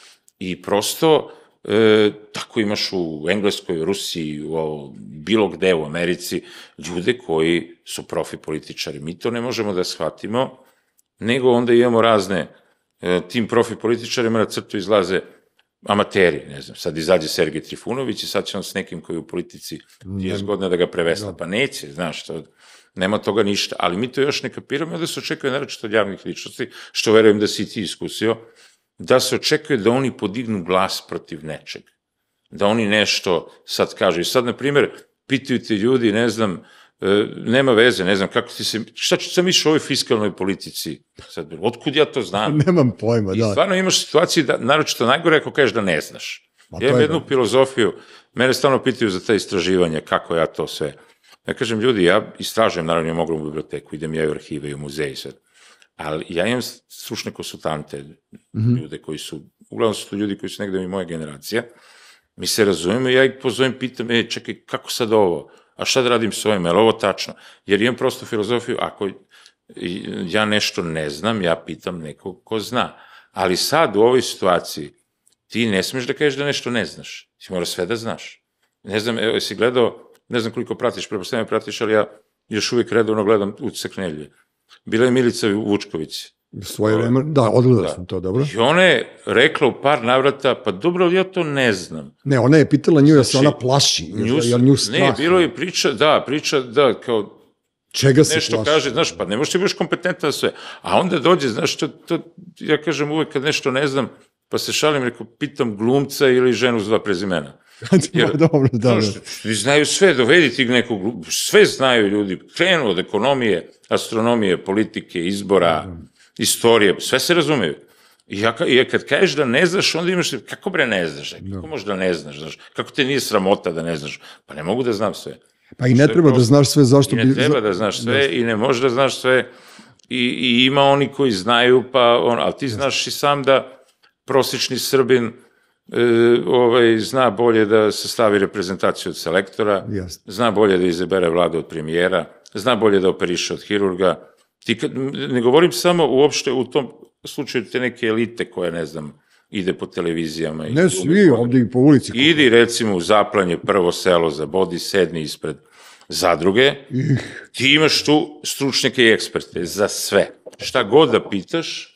I prosto, tako imaš u Engleskoj, Rusiji, bilo gde u Americi, ljude koji su profi političari. Mi to ne možemo da shvatimo, nego onda imamo razne, tim profi političarima na crtu izlaze amateri, ne znam, sad izađe Sergej Trifunović i sad će on s nekim koji u politici 30 godina da ga prevesla, pa neće, znaš, nema toga ništa, ali mi to još ne kapiramo, da se očekuje naročito od javnih ličnosti, što verujem da si ti iskusio, da se očekuje da oni podignu glas protiv nečeg, da oni nešto sad kažu. I sad, na primjer, pitaju te ljudi, ne znam, nema veze, ne znam, kako ti se, šta ću sam išao u ovoj fiskalnoj politici? Sad, otkud ja to znam? Nemam pojma, da. I stvarno imaš situaciju da, naročito najgore ako kažeš da ne znaš. Ja imam jednu filozofiju, mene stalno pitaju za te istraživanja, kako ja to sve. Ja kažem, ljudi, ja istražujem, naravno, imam ogromnu biblioteku, idem ja u arhive i u muzeji sve. Ali ja imam stručne konsultante, ljude koji su, uglavnom su to ljudi koji su negde mi moja generacija, mi se razumemo i ja ih pozovem, pitam, čekaj, kako sad ovo? A šta da radim s ovim? Je li ovo tačno? Jer imam prostu filozofiju, ako ja nešto ne znam, ja pitam nekog ko zna. Ali sad u ovoj situaciji ti ne smeš da kažeš da nešto ne znaš. Ti moraš sve da znaš. Ne znam, evo, jesi gledao, ne znam koliko pratiš, pretpostavljam pratiš, ali ja još uvijek redovno gledam Utisak nedelje. Bila je Milica Vučković. Svoje vreme, da, odgledao sam to, dobro. I ona je rekla u par navrata, pa dobro, ja to ne znam. Ne, ona je pitala nju, ja se ona plaši, jer nju strah. Ne, bilo je priča, da, kao čega se nešto plaši? Kaže, znaš, pa ne možeš ti budeš kompetentan na sve. A onda dođe, znaš, ja kažem uvek kad nešto ne znam, pa se šalim, rekao, pitam glumca ili ženu s 2 prezimena. Dobro, da. Znaju sve, dovedi ti nekog, sve znaju ljudi, krenu od ekonomije, astronomije, politike, izbora, istorije, sve se razumeju. I kad kažeš da ne znaš, onda imaš, kako bre ne znaš, kako možeš da ne znaš, kako te nije sramota da ne znaš, pa ne mogu da znam sve. Pa i ne treba da znaš sve, zašto bi... I ne treba da znaš sve i ne možeš da znaš sve i ima oni koji znaju, ali ti znaš i sam da prosječni Srbin zna bolje da sastavi reprezentaciju od selektora, zna bolje da izabere vladu od premijera, zna bolje da operiše od hirurga. Ne govorim samo uopšte u tom slučaju te neke elite koje, ne znam, ide po televizijama. Ne svi, ovdje i po ulici. Idi recimo u Zaplanje, prvo selo za Bodi, sedni ispred zadruge, ti imaš tu stručnjake i eksperte za sve. Šta god da pitaš,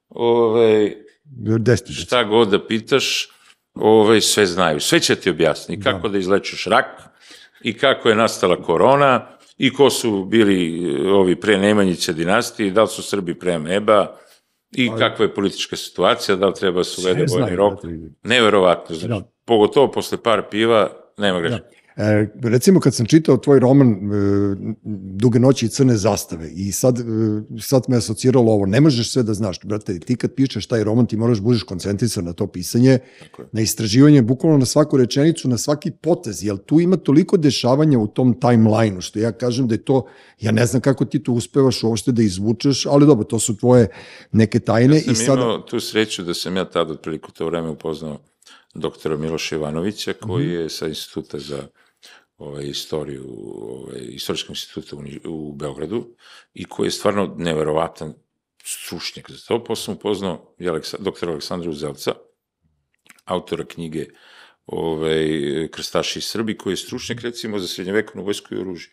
sve znaju. Sve će ti objasniti kako da izlečiš rak i kako je nastala korona i ko su bili ovi pre Nemanjića dinastije, da li su Srbi pre Ameba i kakva je politička situacija, da li treba se uvede vojni rok. Neverovatno. Pogotovo posle par piva, nema greške. Recimo kad sam čitao tvoj roman Duge noći i crne zastave i sad me asociralo ovo, ne možeš sve da znaš, brate, ti kad pišeš taj roman ti moraš budeš koncentrisan na to pisanje, na istraživanje, bukvalno na svaku rečenicu, na svaki potez, jer tu ima toliko dešavanja u tom timeline-u, što ja kažem da je to, ja ne znam kako ti to uspevaš uopšte da izvučeš, ali dobro, to su tvoje neke tajne. Ja sam imao tu sreću da sam ja tada otprilike u to vreme upoznao doktora Miloša Ivanovića, koji je sa instituta za istoriju, Istorijskog instituta u Beogradu, i koji je stvarno neverovatan stručnjak za to. Posle sam upoznao doktora Aleksandra Uzelca, autora knjige Krstaši i Srbi, koji je stručnjak, recimo, za srednjevekovnu vojsku i oružje.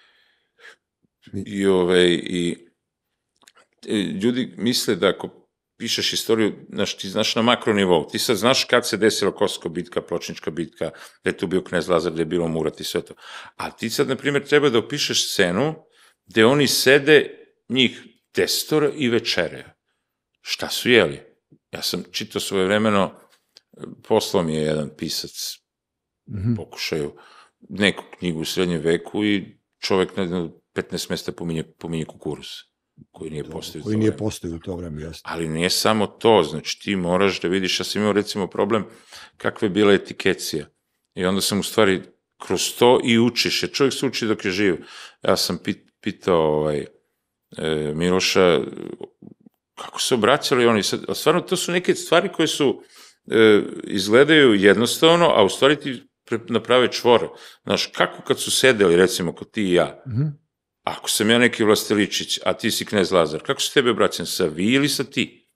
I ljudi misle da ako pišeš istoriju, ti znaš na makronivou, ti sad znaš kad se desila Kosovska bitka, Pločnička bitka, da je tu bio knez Lazar, da je bilo Murat i sve to. A ti sad, na primjer, treba da opišeš scenu gde oni sede, njih 10 i večereju. Šta su jeli? Ja sam čitao svojevremeno, poslao mi je jedan pisac, pokušaju, neku knjigu u srednjem veku i čovek na 15 mesta pominje kukuruz, koji nije postojao u to vreme, jasno. Ali nije samo to, znači ti moraš da vidiš, ja sam imao recimo problem kakva je bila etikecija i onda sam u stvari kroz to i učiš, jer čovjek se uči dok je živ. Ja sam pitao Miloša kako se obraćali oni, stvarno to su neke stvari koje su izgledaju jednostavno, a u stvari ti naprave čvor. Znaš, kako kad su sedeli, recimo, kod ti i ja, ako sam ja neki Vlasteličić, a ti si knez Lazar, kako se tebe obraćam, sa vi ili sa ti?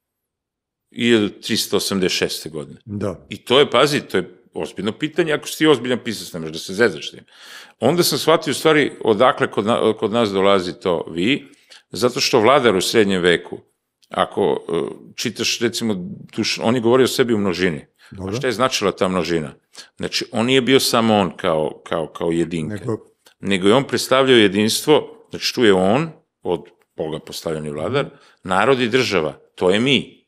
1386. godine. Da. I to je, pazi, to je ozbiljno pitanje, ako si ti ozbiljan pisac, nemaš da se zezaš tim. Onda sam shvatio u stvari odakle kod nas dolazi to vi, zato što vladar u srednjem veku, ako čitaš, recimo, on je govorio o sebi u množini. A šta je značila ta množina? Znači, on nije bio samo on kao jedinke, nego je on predstavljao jedinstvo. Znači, tu je on, od Boga postavljeni vladar, narod i država, to je mi.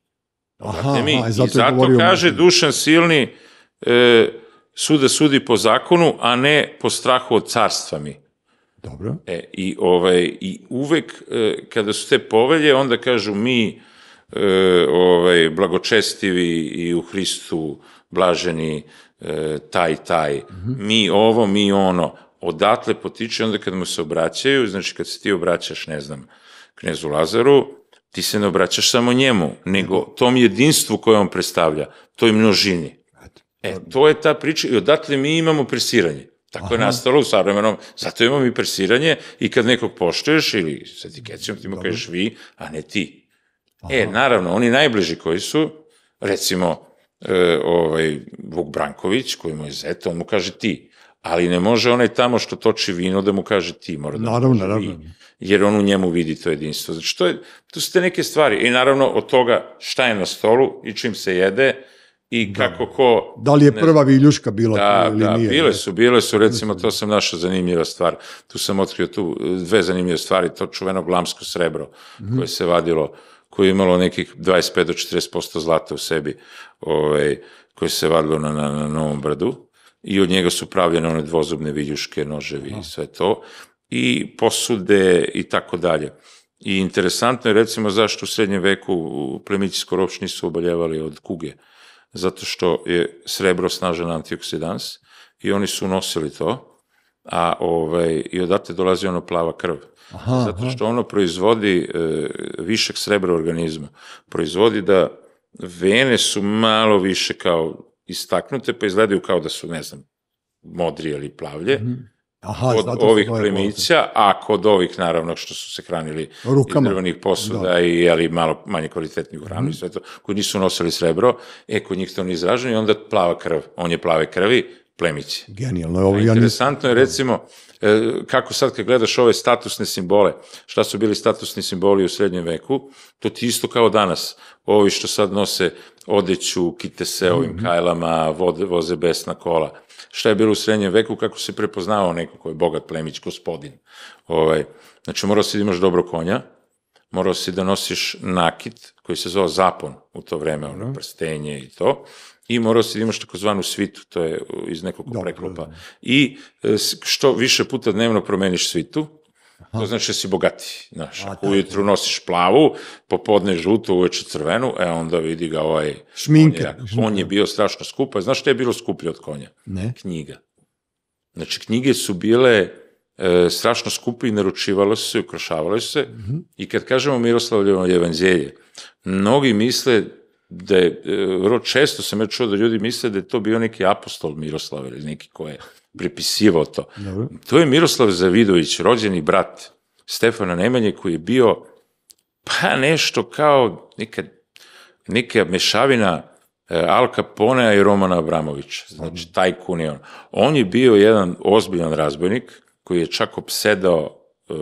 I zato kaže Dušan Silni, suda sudi po zakonu, a ne po strahu od carstva mi. Dobro. I uvek, kada su te povelje, onda kažu mi, blagočestivi i u Hristu blaženi, taj, mi ovo, mi ono, odatle potiče, onda kad mu se obraćaju, znači kad se ti obraćaš, ne znam, knezu Lazaru, ti se ne obraćaš samo njemu, nego tom jedinstvu koje on predstavlja, toj množini. To je ta priča i odatle mi imamo presiranje. Tako je nastalo u savremenom, zato imamo i presiranje i kad nekog poštuješ ili s etikecijom ti mu kažeš vi, a ne ti. Naravno, oni najbliži koji su, recimo, Vuk Branković, koji mu je zet, on mu kaže ti. Ali ne može onaj tamo što toči vino da mu kaže ti, mora da mu kaže vi, jer on u njemu vidi to jedinstvo. Znači, to su te neke stvari. I naravno, od toga šta je na stolu i čim se jede i kako ko... Da li je prva viljuška bila ili nije? Da, bile su, recimo, to sam našao zanimljiva stvar. Tu sam otkrio dve zanimljive stvari, to čuveno glamsko srebro koje se vadilo, koje je imalo nekih 25 do 40% zlata u sebi, koje se vadilo na Novom Brdu. I od njega su pravljene one dvozubne viljuške, noževi i sve to, i posude i tako dalje. I interesantno je, recimo, zašto u srednjem veku plemići skoro uopšte nisu oboljevali od kuge. Zato što je srebro snažan antioksidans i oni su nosili to, i odatle dolazi ono plava krv. Zato što ono proizvodi višak srebra organizma. Proizvodi da vene su malo više kao istaknute, pa izgledaju kao da su, ne znam, modrije ili plavlje, kod ovih plemića, a kod ovih, naravno, što su se hranili iz drvenih posuda i jeli malo manje kvalitetniju hranu i sve to, koji nisu nosili srebro, kod njih to nije izraženo i onda plava krv, on je plave krvi, plemići. Genijalno. Interesantno je, recimo, kako sad kad gledaš ove statusne simbole, šta su bili statusni simboli u srednjem veku, to ti isto kao danas, ovi što sad nose odeću, kite se ovim kajlama, voze besna kola. Šta je bilo u srednjem veku, kako se prepoznavao neko ko je bogat plemić, gospodin. Znači, morao si da imaš dobro konja, morao si da nosiš nakit, koji se zvao zapon u to vreme, prstenje i to, i morao si da imaš takozvanu svitu, to je iz nekoliko preklopa. I što više puta dnevno promeniš svitu, to znači da si bogatiji. Znaš, ako ujutru nosiš plavu, popodne žutu, uveče crvenu, onda vidi ga ovaj... Šminker. On je bio strašno skupa. Znaš što je bilo skuplje od konja? Ne. Knjiga. Znači, knjige su bile strašno skupe i naručivale su se, ukrašavale su se. I kad kažemo Miroslavljevo evanđelje, mnogi misle da je, vrlo često sam ja čuo da ljudi misle da je to bio neki apostol Miroslav ili neki ko je prepisivao to. To je Miroslav Zavidović, rođeni brat Stefana Nemanje, koji je bio pa nešto kao neka mešavina Al Caponea i Romana Abramovića. Znači, tajkun je on. On je bio jedan ozbiljan razbojnik koji je čak opsedao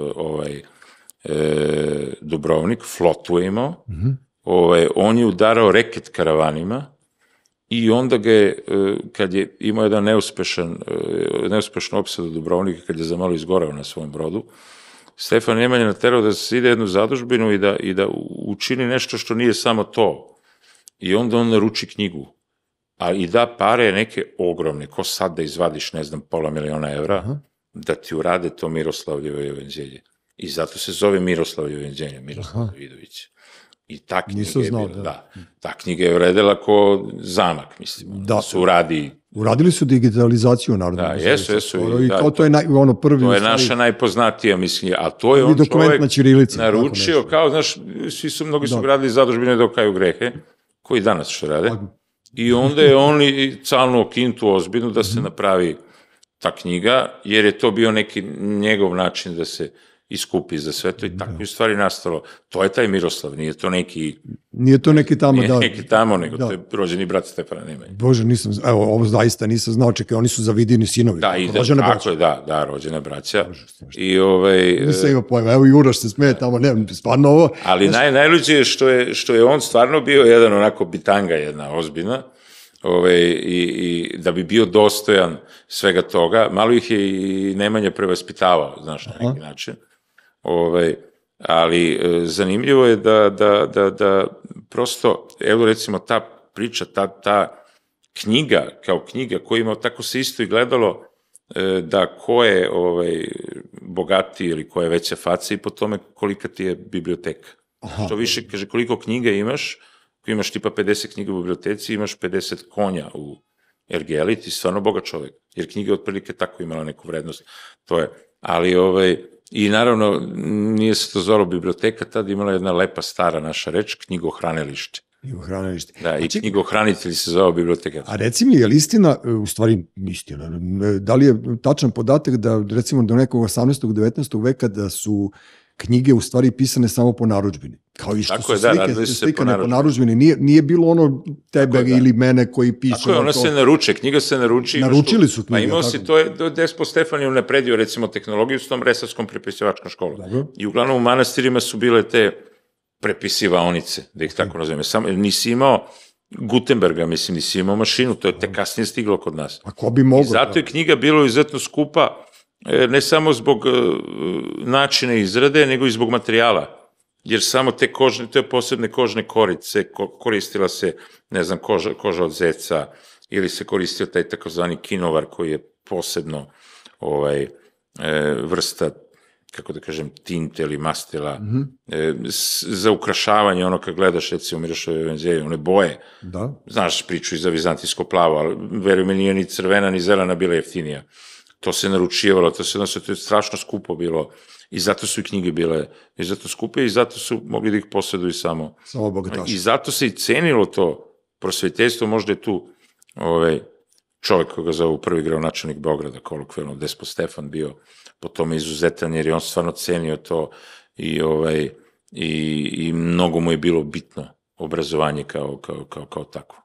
Dubrovnik, flotu je imao. On je udarao reket karavanima i onda ga je, kad je imao jedan neuspešnu opsadu Dubrovnika, kad je za malo izgorao na svom brodu, Stefan Nemanja naterao da se ide jednu zadužbinu i da učini nešto što nije samo to. I onda on naruči knjigu, a i da pare neke ogromne, ko sad da izvadiš, ne znam, $500.000 evra, da ti urade to Miroslavljevo evanđelje. I zato se zove Miroslavljevo evanđelje, Miroslav Vidović. I ta knjiga je bila, ta knjiga je vredela ko zamak, mislim, da se uradi. Uradili su digitalizaciju narodnog. Da, jesu. I kao to je ono prvi... To je naša najpoznatija, mislim, a to je on čovek naručio, kao, znaš, mnogi su gradili zadužbine da okaju grehe, koji danas što rade, i onda je on i calnuo kintu ozbiljnu da se napravi ta knjiga, jer je to bio neki njegov način da se iskupi za sve to i tako je u stvari nastalo. To je taj Miroslav, nije to neki... Nije to neki tamo, da. Nije neki tamo, nego to je rođeni brat Stefana Nemanje. Bože, ovo zaista nisam znao, čekaj, oni su Zavidini sinovi. Da, tako je, da, rođena braća. Nisam imao pojma, evo Juraš se smeje tamo, ne, stvarno ovo... Ali najluđe je što je on stvarno bio jedan onako bitanga jedna ozbiljna, i da bi bio dostojan svega toga, malo ih je i Nemanja prevaspitavao, znaš, na neki način. Ali zanimljivo je da prosto, evo recimo ta priča, ta knjiga, kao knjiga koja ima, tako se isto i gledalo da ko je bogatiji ili ko je veća faca i po tome kolika ti je biblioteka. Što više, kaže, koliko knjiga imaš, ako imaš tipa 50 knjiga u biblioteci, imaš 50 konja u ergeli, ti si stvarno bogat čovek, jer knjiga otprilike tako imala neku vrednost. To je, ali i naravno, nije se to zvalo biblioteka, tada imala jedna lepa stara naša reč, knjigohranilište. Knjigohranilište. Da, i knjigohranitelj se zvao biblioteka. A reci mi, je li istina, u stvari istina, da li je tačan podatak da recimo do nekog 18. 19. veka da su knjige u stvari pisane samo po narudžbini? Kao i što su slikane po narudžbini. Nije bilo ono tebe ili mene koji piše. Tako je, ona se naruče, knjiga se naruči. Naručili su knjige. Pa imao si, to je Despo Stefan je unapredio recimo tehnologiju s tom Resavskom prepisivačkom školom. I uglavnom u manastirima su bile te prepisivaonice, da ih tako nazovem. Nisi imao Gutenberga, mislim, nisi imao mašinu, to je te kasnije stiglo kod nas. A ko bi mogao? I zato je knjiga bilo izuzetno skupa, ne samo zbog načina izrade, nego i zbog materijala. Jer samo te posebne kožne korice, koristila se, ne znam, koža od zeca, ili se koristio taj takozvani kinovar koji je posebno vrsta, kako da kažem, tinte ili mastila, za ukrašavanje, ono kad gledaš, recimo, Mirošove evanđelje, one boje, znaš priču i za vizantijsko plavo, ali veruj me, nije ni crvena, ni zelena bila jeftinija. To se naručivalo, to je strašno skupo bilo i zato su i knjige bile izuzetno skupe i zato su mogli da ih posjeduju samo bogataši. I zato se i cenilo to prosvetiteljstvo, možda je tu čovjek koga zove prvi gradonačelnik Beograda, kolokvijalno Despo Stefan bio po tome izuzetan, jer je on stvarno cenio to i mnogo mu je bilo bitno obrazovanje kao takvo.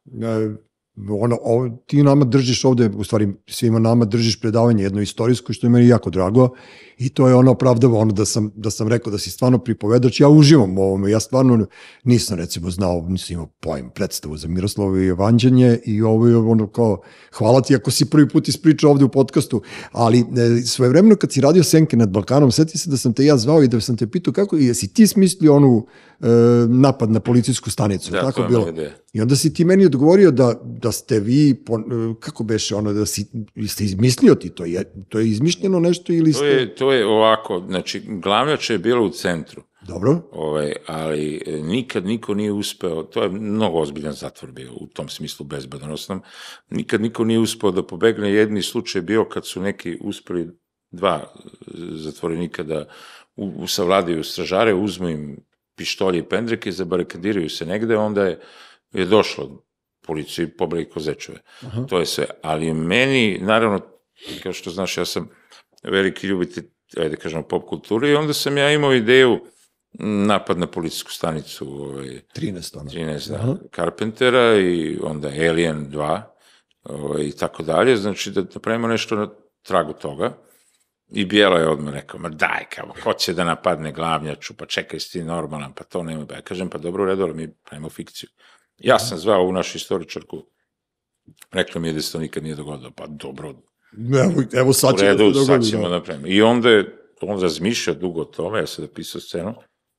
Ti nama držiš ovde, u stvari svima nama držiš predavanje jedno istorijsko, što je meni jako drago i to je opravdava da sam rekao da si stvarno pripovedač. Ja uživam u ovome, ja stvarno nisam recimo znao, nisam imao predstavu za Miroslavljevo evanđelje i ovo je kao, hvala ti ako si prvi put ispričao ovde u podcastu, ali svojevremeno kad si radio Senke nad Balkanom, sjeti se da sam te ja zvao i da sam te pitao kako, jesi ti smislio napad na policijsku stanicu, tako bilo. I onda si ti meni odgovorio da da ste vi, kako beše ono, da ste izmislio ti to? To je izmišljeno nešto ili ste... To je ovako, znači, glavnjača je bila u centru. Dobro. Ali nikad niko nije uspeo, to je mnogo ozbiljan zatvor bio u tom smislu bezbedonosnom, nikad niko nije uspeo da pobegne. Jedni slučaj bio kad su neki uspeli 2 zatvorenika da savladaju stražare, uzmu im pištolje i pendreke, zabarikadiraju se negde, onda je došlo policiju i pobili Kozečove. To je sve. Ali meni, naravno, kao što znaš, ja sam veliki ljubitelj, ajde kažemo, pop kulture i onda sam ja imao ideju napad na policijsku stanicu 13 Carpentera i onda Alien 2 i tako dalje, znači da pravimo nešto na tragu toga. I Bijela je odmah rekao, ma daj, kao, ko će da napadne glavnjaču, pa čekaj, si ti normalan, pa to nema. Ja kažem, pa dobro, u redu, ali mi pravimo fikciju. Ja sam zvao ovu našu istoričarku, rekla mi je da se to nikad nije dogodilo, pa dobro, evo sad ćemo da dogodilo. Sad ćemo da pravimo. I onda je on razmišljao dugo o tome, ja sam napisao scenu,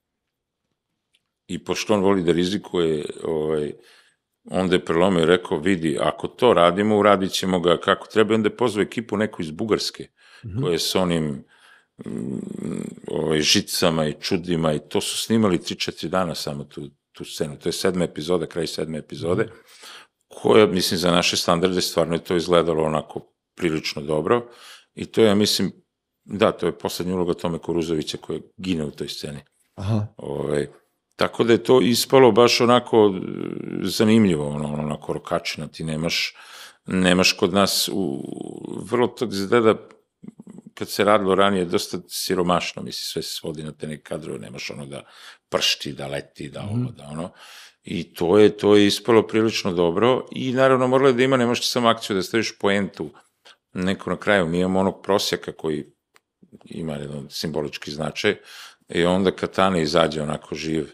i pošto on voli da rizikuje, onda je prelomio i rekao, vidi, ako to radimo, uradit ćemo ga kako treba, onda je pozvao ekipu neku iz Bugarske, koja je s onim žicama i čudima, i to su snimali 3-4 dana samo tu scenu. To je 7. epizoda, kraj 7. epizode, koja, mislim, za naše standarde stvarno je to izgledalo onako prilično dobro, i to je, ja mislim, da, to je poslednja uloga Tome Kuruzovića koja gine u toj sceni. Tako da je to ispalo baš onako zanimljivo, onako rokačina, ti nemaš kod nas, vrlo to izgleda, kad se radilo ranije, dosta siromašno, misli, sve se svodi na te neke kadrove, nemaš ono da pršti, da leti, da ovo, da ono, i to je ispalo prilično dobro, i naravno moralo je da ima, nemaš ti samo akciju da staviš poentu, neko na kraju, mi imamo onog prosjaka koji ima jedan simbolički značaj, i onda kad Tane izađe onako živ,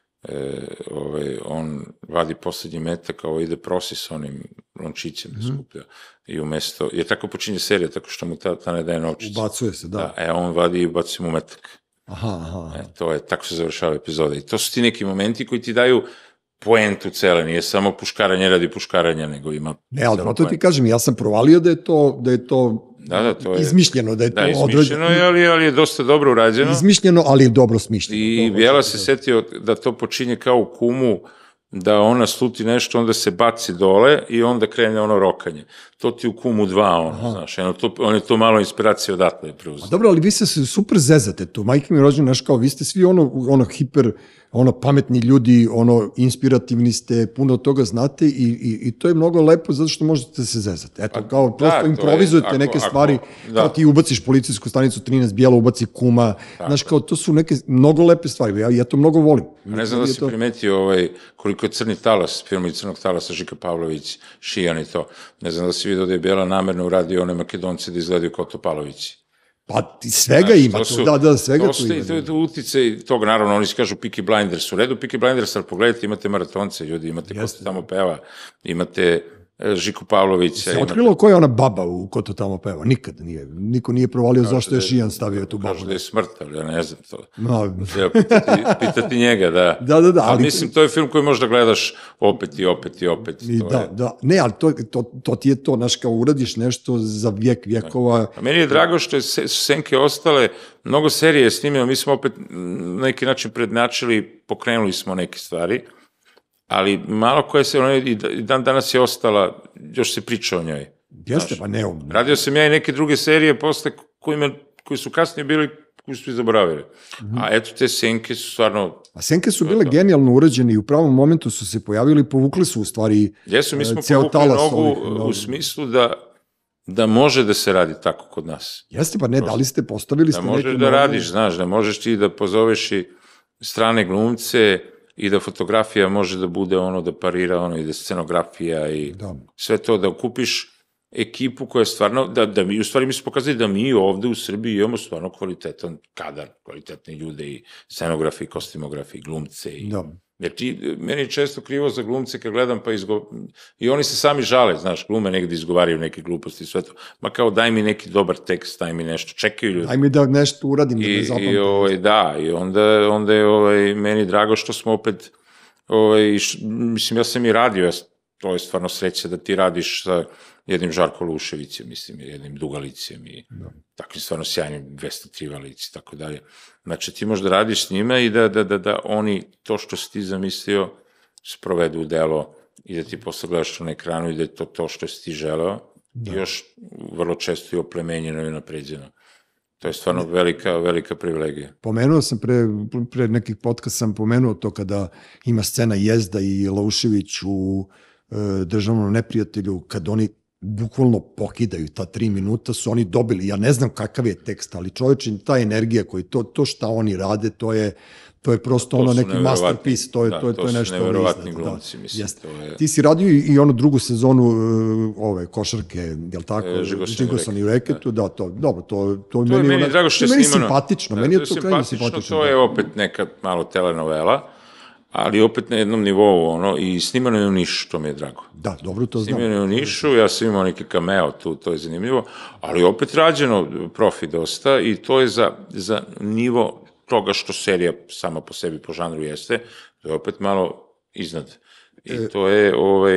on vadi poslednji metak, kao ide prosi s onim lončićem da skuplja, i umesto, jer tako počinje serija, tako što mu Tane daje novčić. Ubacuje se, da. On vadi i ubaci mu metak. To je, tako se završava epizoda, i to su ti neki momenti koji ti daju poentu cele, nije samo puškaranje radi puškaranja, nego ima... Ne, ali to ti kažem, ja sam provalio da je to izmišljeno, da je to određeno. Da, izmišljeno je, ali je dosta dobro urađeno. Izmišljeno, ali je dobro smišljeno. I Bijela se setio da to počinje kao u Kumu, da ona sluti nešto, onda se baci dole i onda krene ono rokanje. To ti u Kumu 2, znaš, on je to malo inspiracije odatle preuzeo. Dobro, ali vi se super zezate tu. Majke mi je rođena, znaš, kao, vi ste svi ono hiper, pametni ljudi, inspirativni ste, puno toga znate, i to je mnogo lepo zato što možete se zezati. Eto, kao, prosto improvizujete neke stvari, kao ti ubaciš policijsku stanicu 13, Bijela ubaci Kuma, znaš, kao, to su neke mnogo lepe stvari, ja to mnogo volim. Ne znam da si primetio koliko je Crni talas, film i Crnog talasa, Žika Pavlović, Šijan i to, ne znam da si vidio da je Bijela namerno uradio one Makedonce da izgledaju kao Topalovići. Pa svega ima tu, da, svega tu ima. To je uticaj tog, naravno, oni si kažu Peaky Blinders, u redu Peaky Blinders, ali pogledajte, imate maratonce, ljudi, imate ko to tamo peva, imate Žiku Pavlovića. Se otkrilo koja je ona baba ko to tamo peva? Nikad nije. Niko nije provalio zašto je Šijan stavio tu babu. Kažu da je smrt, ali ja ne znam to. Pitati njega, da. Da. Ali mislim, to je film koji možda gledaš opet i opet i opet. Da. Ne, ali to ti je to, znaš, kao uradiš nešto za vjekova. A meni je drago što su senke ostale, mnogo serije je snimljeno, mi smo opet na neki način prednačili, pokrenuli smo neke stvari, ali malo koja se, i dan danas je ostala, još se priča o njoj. Jeste, pa ne. Radio sam ja i neke druge serije posle koji su kasnije bili, koji su i zaboravili. A eto, te senke su stvarno... A senke su bile genijalno urađene i u pravom momentu su se pojavili i povukli su u stvari jesu, mi smo povukli nogu u smislu da može da se radi tako kod nas. Jeste, pa ne, da li ste postavili... Da možeš da radiš, znaš, da možeš ti da pozoveš i strane glumce, i da fotografija može da bude da parira i da scenografija i sve to, da okupiš ekipu koja je stvarno, u stvari mi smo pokazali da mi ovde u Srbiji imamo stvarno kvalitetan kadar, kvalitetne ljude i scenografi, kostimografi, glumce jer meni je često krivo za glumce kad gledam i oni se sami žale, znaš, glume negde izgovaraju neke gluposti i sve to, ma kao daj mi neki dobar tekst, daj mi nešto, čekaju ljudi. Daj mi da nešto uradim, da me zapamtim. Da, i onda je meni drago što smo opet, mislim, ja sam i radio, to je stvarno sreća da ti radiš sa jednim Žarko Luševićem, mislim, jednim Dugalicem i takvim stvarno sjajnim 203 valici i tako dalje. Znači, ti možda radiš s njima i da oni to što si ti zamislio sprovedu u delo i da ti posle gledaš na ekranu i da je to što si ti želeo i još vrlo često i oplemenjeno i napređeno. To je stvarno velika privilegija. Pomenuo sam pre nekih podcast sam pomenuo to kada ima scena Jezda i Laušević u Državnom neprijatelju, kad oni bukvalno pokidaju ta 3 minuta, su oni dobili, ja ne znam kakav je tekst, ali čovječin, ta energija koji to šta oni rade, to je prosto ono neki masterpiece, to je nešto. To su neverovatni glumci, mislim. Ti si radio i onu drugu sezonu ove košarke, je li tako? Žigosan i u reketu, da, to je meni drago što je meni snimano. Simpatično, meni je to krajnje simpatično. To je opet neka malo telenovela, ali opet na jednom nivou, i snimano je u Nišu, to mi je drago. Da, dobro, to znam. Snimano je u Nišu, ja sam imao neki cameo tu, to je zanimljivo, ali opet rađeno profi dosta i to je za nivo toga što serija sama po sebi po žanru jeste, to je opet malo iznad. I to je,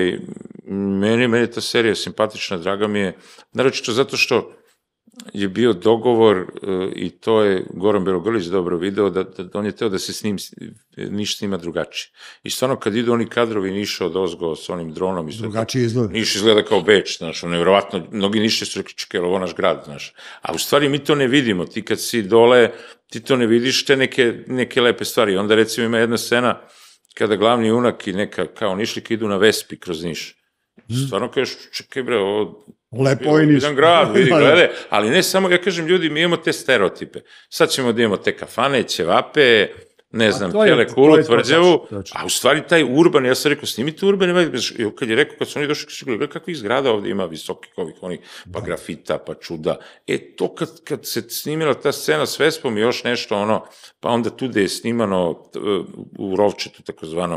meni je ta serija simpatična, draga mi je, naročito zato što je bio dogovor i to je Goran Belogrlić dobro video, da on je teo da se Niš snima drugačije. I stvarno kad idu oni kadrovi Niša od ozgo s onim dronom, drugačije izgleda. Niš izgleda kao Beč, znaš, nevjerovatno, mnogi Niše su rekli, čekaj, ovo naš grad, znaš. A u stvari mi to ne vidimo, ti kad si dole, ti to ne vidiš, te neke lepe stvari. Onda recimo ima jedna scena kada glavni junak i neka kao Nišlika idu na Vespi kroz Niš. Stvarno kažeš, čekaj bre, ovo lepo je Niš. Jedan grad, vidi, glede, ali ne samo, ja kažem, ljudi, mi imamo te stereotipe. Sad ćemo da imamo te kafane, ćevape, ne znam, Telekulu, Tvrđavu, a u stvari taj urban, ja sam rekao, snimite urbani, kad je rekao, kad su oni došli, gledaj kakvih zgrada ovde ima visokih onih, pa grafita, pa čuda. To kad se snimila ta scena s Vespom i još nešto, pa onda tu da je snimano u Rovčetu, takozvanom,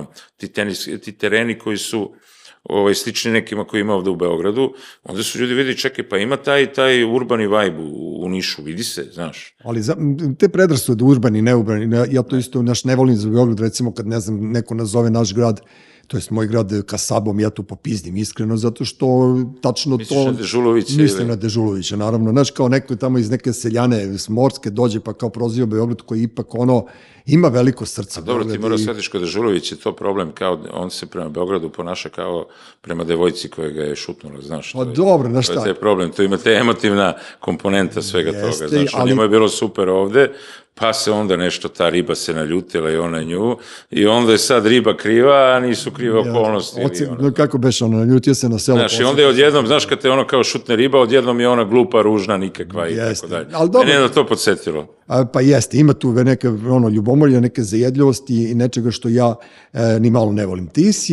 ti tereni koji su slični nekima koji ima ovde u Beogradu, onda su ljudi vidjeli, čekaj, pa ima taj urbani vibe u Nišu, vidi se, znaš. Ali te predrasude urbani, neurbani, ja to isto ne volim za Beograd, recimo kad, ne znam, neko nazove naš grad, to je moj grad Kasabom, ja to popizdim iskreno, zato što tačno misliš to... Misliš na Dežulovića? Mislim na Dežulovića, naravno. Znaš, kao neko tamo iz neke seljane Smorske dođe pa kao proziva Beograd koji ipak ima veliko srce. Dobro, ti moraš shvatiš kod Dežulović je to problem, kao on se prema Beogradu ponaša kao prema devojci koja ga je šutnula, znaš. Pa dobro, znaš šta. To je taj problem, to ima te emotivna komponenta svega toga, znaš, njima je bilo super ovde, pa se onda nešto, ta riba se naljutila i ona nju, i onda je sad riba kriva, a nisu krive okolnosti. Kako beš naljutio se na selo. Znaš, i onda je odjednom, znaš, kad te kao šutne riba, odjednom je ona glupa, ružna, nikakva i tako dalje. Mene je na to podsjetilo. Pa jeste, ima tu neke ljubomolje, neke zajedljivosti i nečega što ja ni malo ne volim.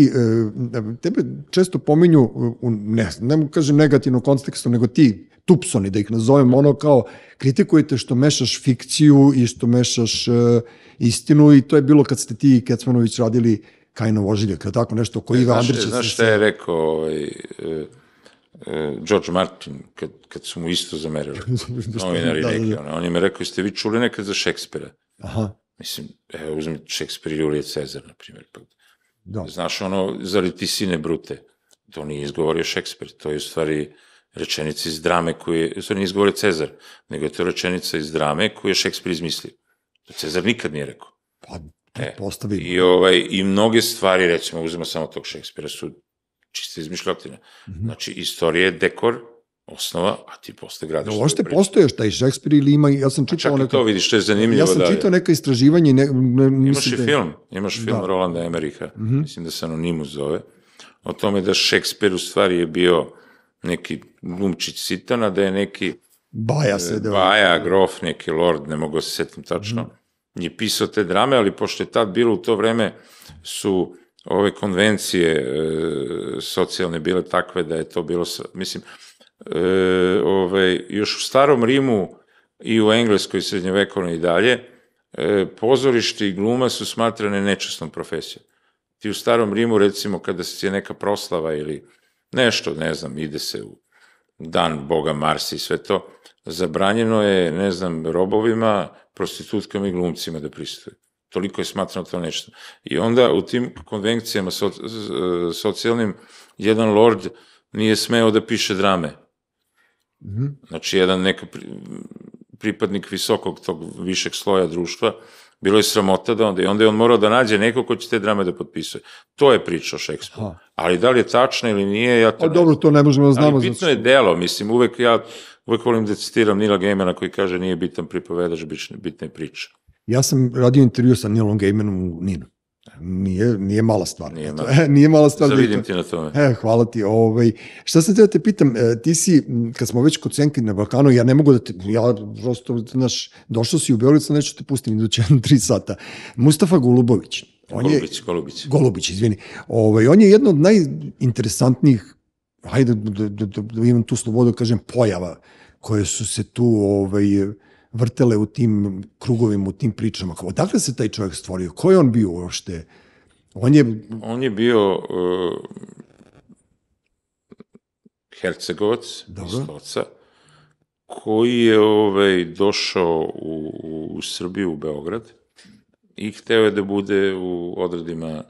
Tebe često pominju, ne mu kažem negativno kontekstu, nego ti tupsoni, da ih nazovem, kao kritikujete što mešaš fikciju i što mešaš istinu, i to je bilo kad ste ti i Kecmanović radili Kajinov ožiljak, tako nešto koji Iva Andrića... Znaš šta je rekao George Martin, kad su mu isto zamerili, novinari neki, on im je rekao, jeste vi čuli nekad za Šekspira? Mislim, uzmite Šekspir i Julije Cezar, na primjer. Znaš, zari ti sine brute, to nije izgovorio Šekspir, to je u stvari rečenica iz drame koju nije izgovorio Cezar, nego je to rečenica iz drame koju je Šekspir izmislio. To Cezar nikad nije rekao. I mnoge stvari, recimo, uzmemo samo tog Šekspira, su čiste izmišljotine. Znači, istorija je dekor, osnova, a ti posle gradiš... Ošte postoješ taj Šekspir ili ima... Čak i to vidiš, što je zanimljivo. Ja sam čitao neka istraživanja i... Imaš film Rolanda Emericha, mislim da se Anonimus zove, o tome da Šekspir u stvari je bio neki glumčić Sitana, da je neki Baja, grof, neki lord, ne mogu se setim tačno, je pisao te drame, ali pošto je tad bilo u to vreme su ove konvencije socijalne bile takve da je to bilo, mislim, još u starom Rimu i u Engleskoj srednjovekovnoj i dalje, pozorište i gluma su smatrane nečasnom profesijom. Ti u starom Rimu, recimo, kada se je neka proslava ili nešto, ne znam, ide se u dan Boga Marsa i sve to, zabranjeno je, ne znam, robovima, prostitutkama i glumcima da pristuju. toliko je smatrano to nešto. I onda u tim konvencijama socijalnim jedan lord nije smeo da piše drame. Znači, jedan neka pripadnik visokog tog višeg sloja društva, bilo je sramota da onda je on morao da nađe neko ko će te drame da potpisuje. To je priča o Šekspiru. Ali da li je tačna ili nije, ja to ne znam. Dobro, to ne možemo da znamo. Ali bitno je delo, mislim, uvek volim da citiram Nila Gaimana koji kaže nije bitan pripovedač, bitna je priča. Ja sam radio intervju sa Nilom Gaimanom u Ninu. Nije mala stvar. Nije mala stvar. Zavidim ti na tome. Hvala ti. Šta sam teo te pitam, ti si, kad smo već kod Senke na Balkanu, ja ne mogu da te, ja prosto, znaš, došao si u Beograd, sam neću te pustim iduće 3 sata. Mustafa Golubović. Golubić, izvini. On je jedno od najinteresantnijih, hajde da imam tu slobodu, kažem, pojava koje su se tu vrtele u tim krugovima, u tim pričama. Odakle se taj čovjek stvorio? Ko je on bio uopšte? On je bio Hercegovac iz Stoca, koji je došao u Srbiju, u Beograd, i hteo je da bude u odredima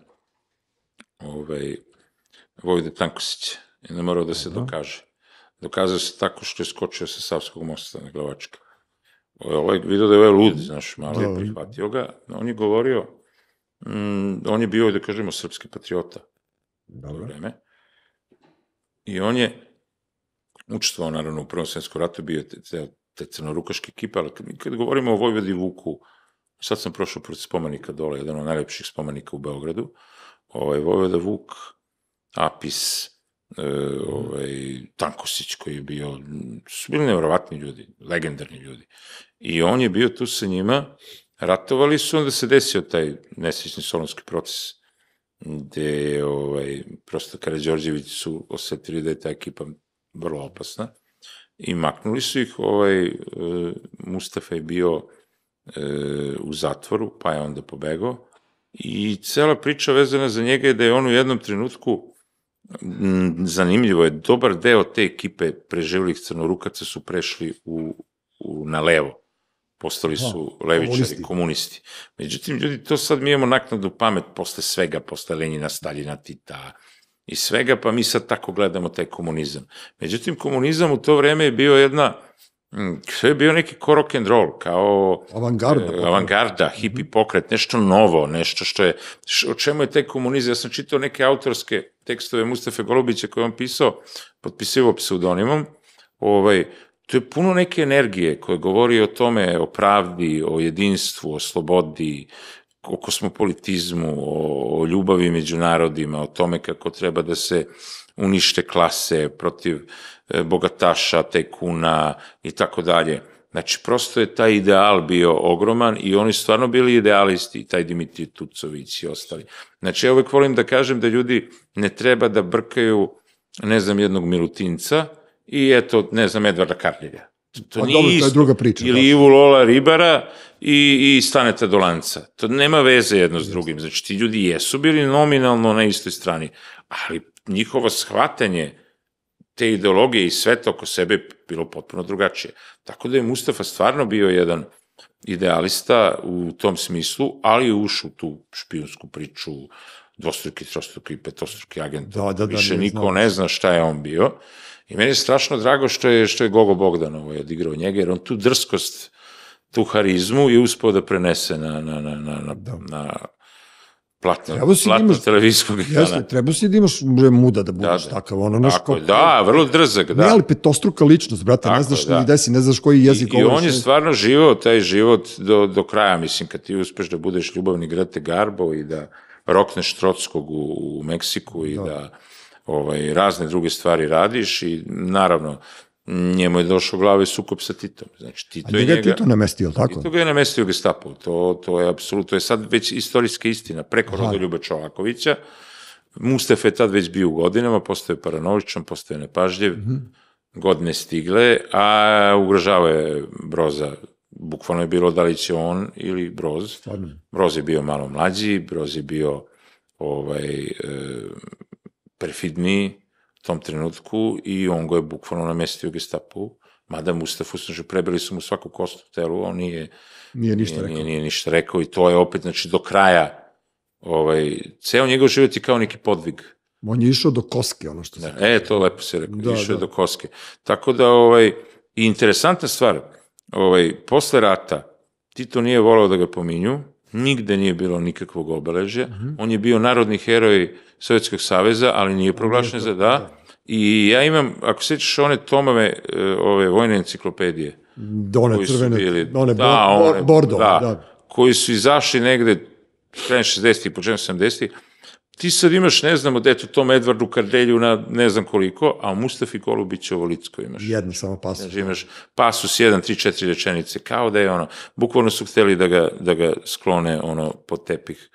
Vojvode Tankosića. I ne morao da se dokaže. Dokazao se tako što je skočio sa Savskog mosta na Glavačka. Vidio da je lud, znaš, malo je prihvatio ga. On je govorio, on je bio, da kažemo, srpski patriota u vreme. I on je učestvovao, naravno, u Prvom svetskom ratu, bio je te crnorukaške ekipe, ali kad govorimo o Vojvodi Vuku, sad sam prošao protiv spomenika dole, jedan od najlepših spomenika u Beogradu, Vojvoda Vuk, Apis, Tankosić koji je bio, su bili nevjerovatni ljudi, legendarni ljudi. I on je bio tu sa njima, ratovali su, onda se desio taj nesrećni Solunski proces, gde je prosto Karađorđević su osetili da je ta ekipa vrlo opasna i maknuli su ih. Mustafa je bio u zatvoru, pa je onda pobegao i cela priča vezana za njega je da je on u jednom trenutku, zanimljivo je, dobar deo te ekipe preživlih crnorukaca su prešli na levo, postali su levičari, komunisti. Međutim, ljudi, to sad mi imamo naknadnu pamet posle svega, posle Lenjina, Staljina, Tita i svega, pa mi sad tako gledamo taj komunizam. Međutim, komunizam u to vreme je bio je bio neki ko rock and roll, kao avangarda, hippie pokret, nešto novo, nešto što je, o čemu je taj komunizam. Ja sam čitao neke autorske tekstove Mustafe Golubića koje on pisao, potpisivao pseudonimom, to je puno neke energije koje govori o tome, o pravdi, o jedinstvu, o slobodi, o kosmopolitizmu, o ljubavi među narodima, o tome kako treba da se unište klase protiv bogataša, tajkuna i tako dalje. Znači, prosto je taj ideal bio ogroman i oni stvarno bili idealisti, taj Dimitrij Tucović i ostali. Znači, ja uvek volim da kažem da ljudi ne treba da brkaju, ne znam, jednog Milutinca i eto, ne znam, Edvarda Kardelja. To nije isto. Ili Ivu Lola Ribara i Staneta Dolanca. To nema veze jedno s drugim. Znači, ti ljudi jesu bili nominalno na istoj strani, ali njihovo shvatanje te ideologije i sveta oko sebe bilo potpuno drugačije. Tako da je Mustafa stvarno bio jedan idealista u tom smislu, ali je ušao u tu špijunsku priču, dvostruki, trostruki, petostruki agent. Više niko ne zna šta je on bio. I meni je strašno drago što je Gogo Bogdan odigrao njega, jer on tu drskost, tu harizmu je uspeo da prenese na platno televizijskog ekrana. Jeste, treba si da imaš muda da budeš takav. Vrlo drzak, da. Ne, ali petostruka ličnost, brate, ne znaš ni gde si, ne znaš koji jezik govoriš. I on je stvarno živao taj život do kraja, mislim, kad ti uspeš da budeš ljubavni Grete Garbo i da rokneš Trockog u Meksiku i da razne druge stvari radiš i naravno njemu je došao u glavi sukob sa Titom. Znači, Tito je njega... Tito namestio, tako? Tito ga je namestio Gestapo. To je apsolutno, to je sad već istorijska istina. Preko Rodoljuba Čolakovića. Mustafa je tad već bio u godinama, postoje paranoičan, postoje nepažljiv, godine stigle, a ugrožava je Broza. Bukvalno je bilo da li će on ili Broz. Broz je bio malo mlađi, Broz je bio perfidniji, tom trenutku i on ga je bukvalno namestio Gestapu, mada Mustafu, prebili su mu svaku kostu u telu, on nije ništa rekao i to je opet, znači, do kraja, ceo njegov život je kao neki podvig. On je išao do koske, ono što se... To lepo se rekao, išao je do koske. Tako da, i interesantna stvar, posle rata, Tito nije volao da ga pominju, nigde nije bilo nikakvog obeležja, on je bio narodni heroj Sovjetskog saveza, ali nije proglašen za i ja imam, ako sećaš one tomove, ove vojne enciklopedije, one crvene, one bordo, koji su izašli negde krajem 60-ih, početkom 70-ih, ti sad imaš, ne znam, eto tom Edvardu Kardelju na ne znam koliko, a u Mustafi Golubićevo Licko imaš. Jedno samo pasus. Znači imaš pasus, 1, 3, 4 rečenice, kao da je bukvalno su hteli da ga sklone pod tepih.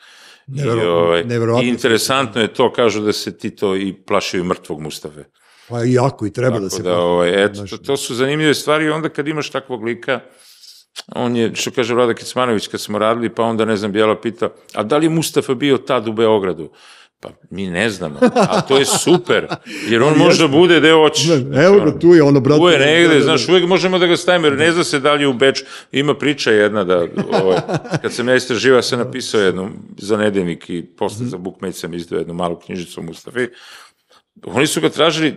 I interesantno je to, kažu da se Tito i plašio mrtvog Mustafe. Pa i jako, i treba da se plašio. To su zanimljive stvari i onda kad imaš takvog lika, on je, što kaže Vlada Kecmanović, kad smo radili, pa onda, ne znam, Bijela pita, a da li je Mustafa bio tad u Beogradu? Pa mi ne znamo, a to je super, jer on možda bude gde hoće. Evo ga, tu je ono, brate. Tu je negde, znaš, uvek možemo da ga stavimo, jer ne zna se da li je u Beču. Ima priča jedna da, kad sam ja istraživao, sam napisao jednu za Nedeljnik i posle za Bukmeć sam izdao jednu malu knjižicu o Mustafi. Oni su ga tražili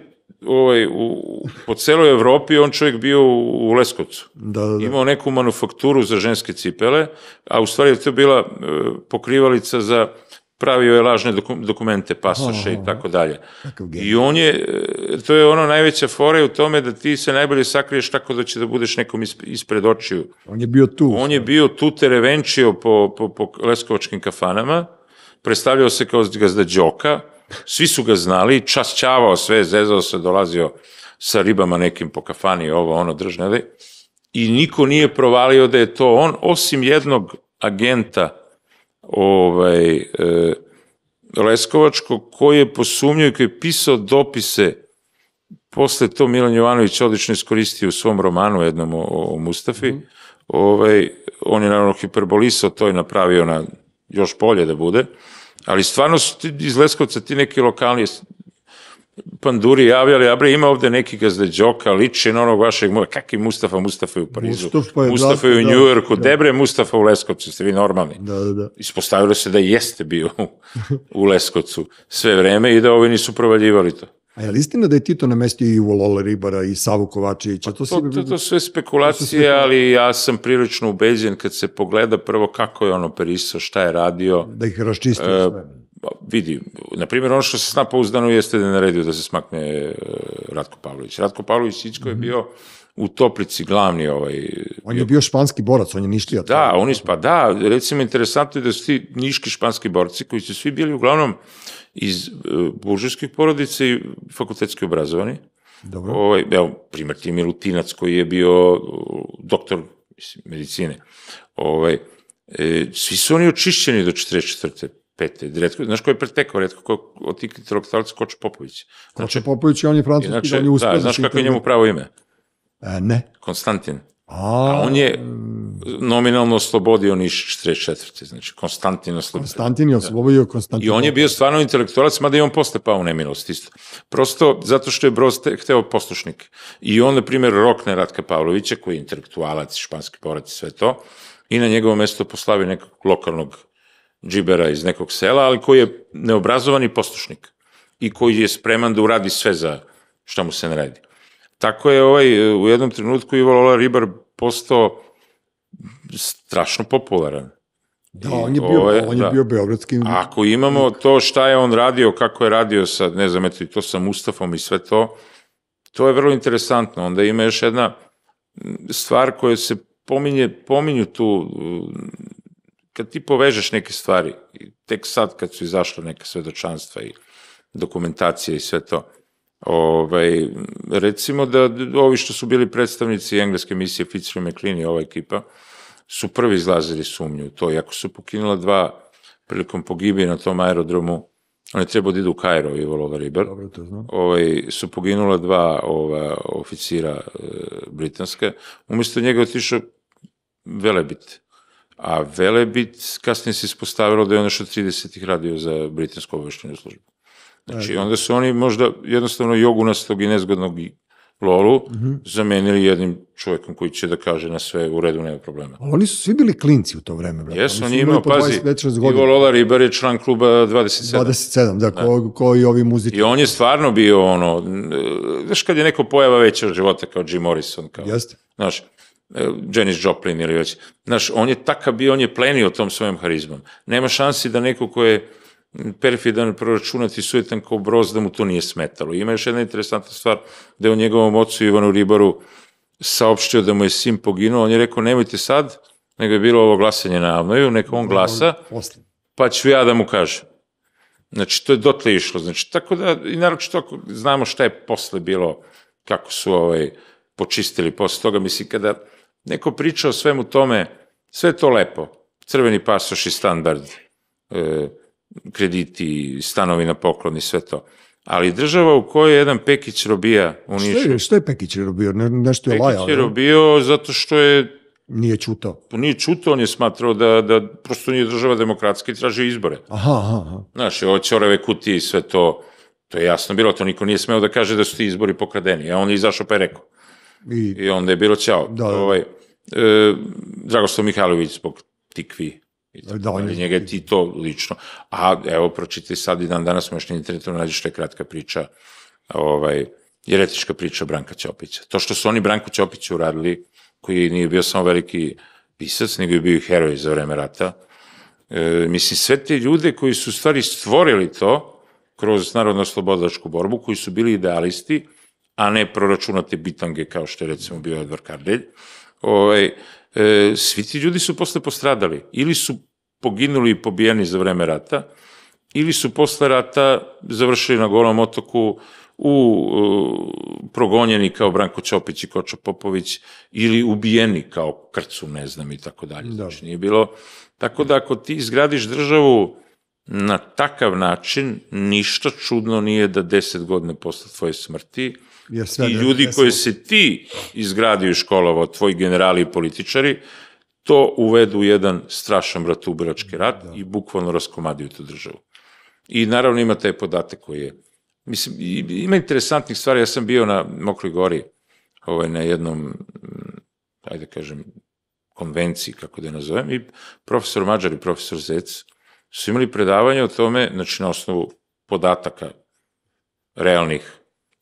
po celoj Evropi, on čovjek bio u Leskovcu. Imao neku manufakturu za ženske cipele, a u stvari je to bila pokrivalica za, pravio je lažne dokumente, pasoše i tako dalje. I on je, to je najveća fora u tome da ti se najbolje sakriješ tako da će da budeš nekom ispred očiju. On je bio tu. On je bio tu, te revenčio po leskovačkim kafanama, predstavljao se kao gazda Đoka, svi su ga znali, čašćavao sve, zezao se, dolazio sa ribama nekim po kafani, držneli, i niko nije provalio da je to on, osim jednog agenta leskovačkog, koji je posumnjao i koji je pisao dopise, posle to Milan Jovanović odlično iskoristio u svom romanu jednom o Mustafi, on je naravno hiperbolisao to i napravio na još bolje da bude, ali stvarno su iz Leskovca ti neki lokalni panduri javljali, a bre, ima ovde neki gazda Đoka, liči na onog vašeg, kak je Mustafa je u Parizu, Mustafa je u Njujorku, debre Mustafa u Leskovcu, ste vi normalni. Ispostavilo se da jeste bio u Leskovcu sve vreme i da ovi nisu provaljivali to. A je li istina da je Tito namestio i Vola Ribara i Savu Kovačevića? To su sve spekulacije, ali ja sam prilično ubeđen kad se pogleda prvo kako je on operisao, šta je radio. Da ih raščistio sve. Vidi, na primjer, ono što se zna pouzdano jeste da je naredio da se smakne Ratko Pavlović. Ratko Pavlović Ičko je bio u Toplici glavni On je bio španski borac, on je nišlija. Da, recimo interesantno je da su ti niški španski borci koji su svi bili uglavnom iz buržujskih porodica i fakultetski obrazovani. Dobro. Evo, primjer ti Milutinac koji je bio doktor medicine. Svi su oni očišćeni do 44. 5. Znaš ko je pretekao, redko od tih intelektualaca Kočo Popović. Kočo Popović, on je francuski, on je uspio. Da, znaš kako je njemu pravo ime? Ne. Konstantin. A on je nominalno oslobodio Niš 44. Znači, Konstantin oslobodio. Konstantin je oslobodio Konstantin. I on je bio stvarno intelektualac, mada i on posle pao u nemilost isto. Prosto zato što je Broz hteo poslušnike. I on, na primjer, rokne Ratka Pavlovića, koji je intelektualac, španski borac i sve to, i na njegovo mesto poslavi nekog lokalnog džibera iz nekog sela, ali koji je neobrazovani poslušnik i koji je spreman da uradi sve za šta mu se naredi. Tako je u jednom trenutku Ivo Lola Ribar postao strašno popularan. Da, on je bio beogradski... Ako imamo to šta je on radio, kako je radio sa, ne znam, eto i to sa Mustafom i sve to, to je vrlo interesantno. Onda ima još jedna stvar koja se pominju tu, kad ti povežeš neke stvari, tek sad kad su izašle neke svedočanstva i dokumentacije i sve to, recimo da ovi što su bili predstavnici engleske misije Fitzroy McLean i ova ekipa su prvi izlazili sumnju u to, i ako su pokinula dva prilikom pogibije na tom aerodromu, on je trebao da idu u Kairo, Ivo Lola Ribar, su poginula dva oficira britanske, umjesto njega je otišao Velebit, a Velebit kasnije se ispostavilo da je on još od 30-ih radio za britansku obaveštajnu službu. Znači, onda su oni možda jednostavno jogunastog i nezgodnog Lolu zamenili jednim čovjekom koji će da kaže na sve u redu, nema problema. Ali oni su svi bili klinci u to vreme, brate. Jesu, on je imao, pazi, Ivo Lola Ribar je član kluba 27. 27, da, ko i ovi muzičari. I on je stvarno bio ono, znaš kad je neko pojava veća od života kao Jim Morrison, kao, znaš, Janis Joplin ili već, znaš, on je takav bio, on je plenio tom svojim harizmom. Nema šansi da neko ko je perfidan, proračunati, sujetan kao Broz, da mu to nije smetalo. Ima još jedna interesantna stvar, da je o njegovom ocu Ivanu Ribaru saopštio da mu je sin poginuo, on je rekao, nemojte sad, nego je bilo ovo glasanje na Avnoju, neka on glasa, pa ću ja da mu kažem. Znači, to je dotle išlo. Znači, tako da, i naročito ako znamo šta je posle bilo, kako su počistili posle toga, mislim, kada neko priča o svemu tome, sve je to lepo, crveni pasoš i standard, krediti, stanovi na poklon i sve to. Ali država u kojoj je jedan Pekić robija u Nišu... Što je Pekić robio? Nešto je lajao? Pekić je robio zato što je... Nije čutao. Nije čutao, on je smatrao da prosto nije država demokratska i tražio izbore. Aha. Znaš, ovo ćorave kutije i sve to, to je jasno bilo, to niko nije smeo da kaže da su ti izbori pokradeni, a on je izašao pa je rekao. I onda je bilo ćao. Dragoslav Mihajlović zbog tikvi, njega je ti to lično. A evo, pročitaj sad i danas smo još na internetu nađeš što je kratka priča, jeretička priča Branka Ćopića. To što su oni Branku Ćopiću uradili, koji nije bio samo veliki pisac, nego je bio i heroj za vreme rata. Mislim, sve te ljude koji su stvari stvorili to kroz narodno-slobodilačku borbu, koji su bili idealisti, a ne proračunate bitange kao što je recimo bio Edvard Kardelj, svi ti ljudi su posle postradali. Ili su poginuli i pobijeni za vreme rata, ili su posle rata završili na Golom otoku progonjeni kao Branko Ćopić i Kočo Popović, ili ubijeni kao Krcu, ne znam, i tako dalje. Znači, nije bilo... Tako da, ako ti izgradiš državu na takav način, ništa čudno nije da 10 godina posle tvoje smrti i ljudi koje se ti izgradio i školovao, tvoji generali i političari, to uvedu u jedan strašan bratoubilački rat i bukvalno raskomadiju tu državu. I naravno ima taj podatak koji je... Mislim, ima interesantnih stvari, ja sam bio na Mokroj Gori, na jednom, ajde kažem, konvenciji, kako da je nazovem, i profesor Mađar i profesor Zec su imali predavanje o tome, znači na osnovu podataka realnih,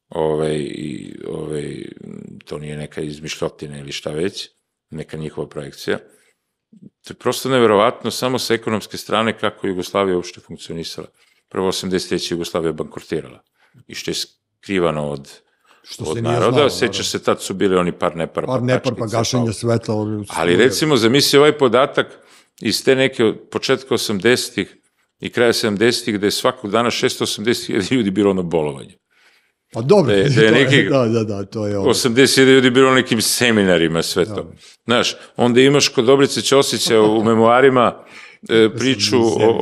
to nije neka izmišljotina ili šta već, neka njihova projekcija. To je prosto neverovatno, samo sa ekonomske strane kako Jugoslavija uopšte funkcionisala. Prvo 83. Jugoslavija bankrotirala i što je skrivano od naroda, seća se, tad su bili oni par nepar pa gašenja svetla. Ali recimo, zamisli ovaj podatak iz te neke početka 80-ih i kraja 70-ih, gde je svakog dana 680.000 ljudi bilo na bolovanju. Pa dobro, to je 80.000 ljudi bilo na nekim seminarima, sve to. Znaš, onda imaš kod Dobrice Ćosića u memoarima priču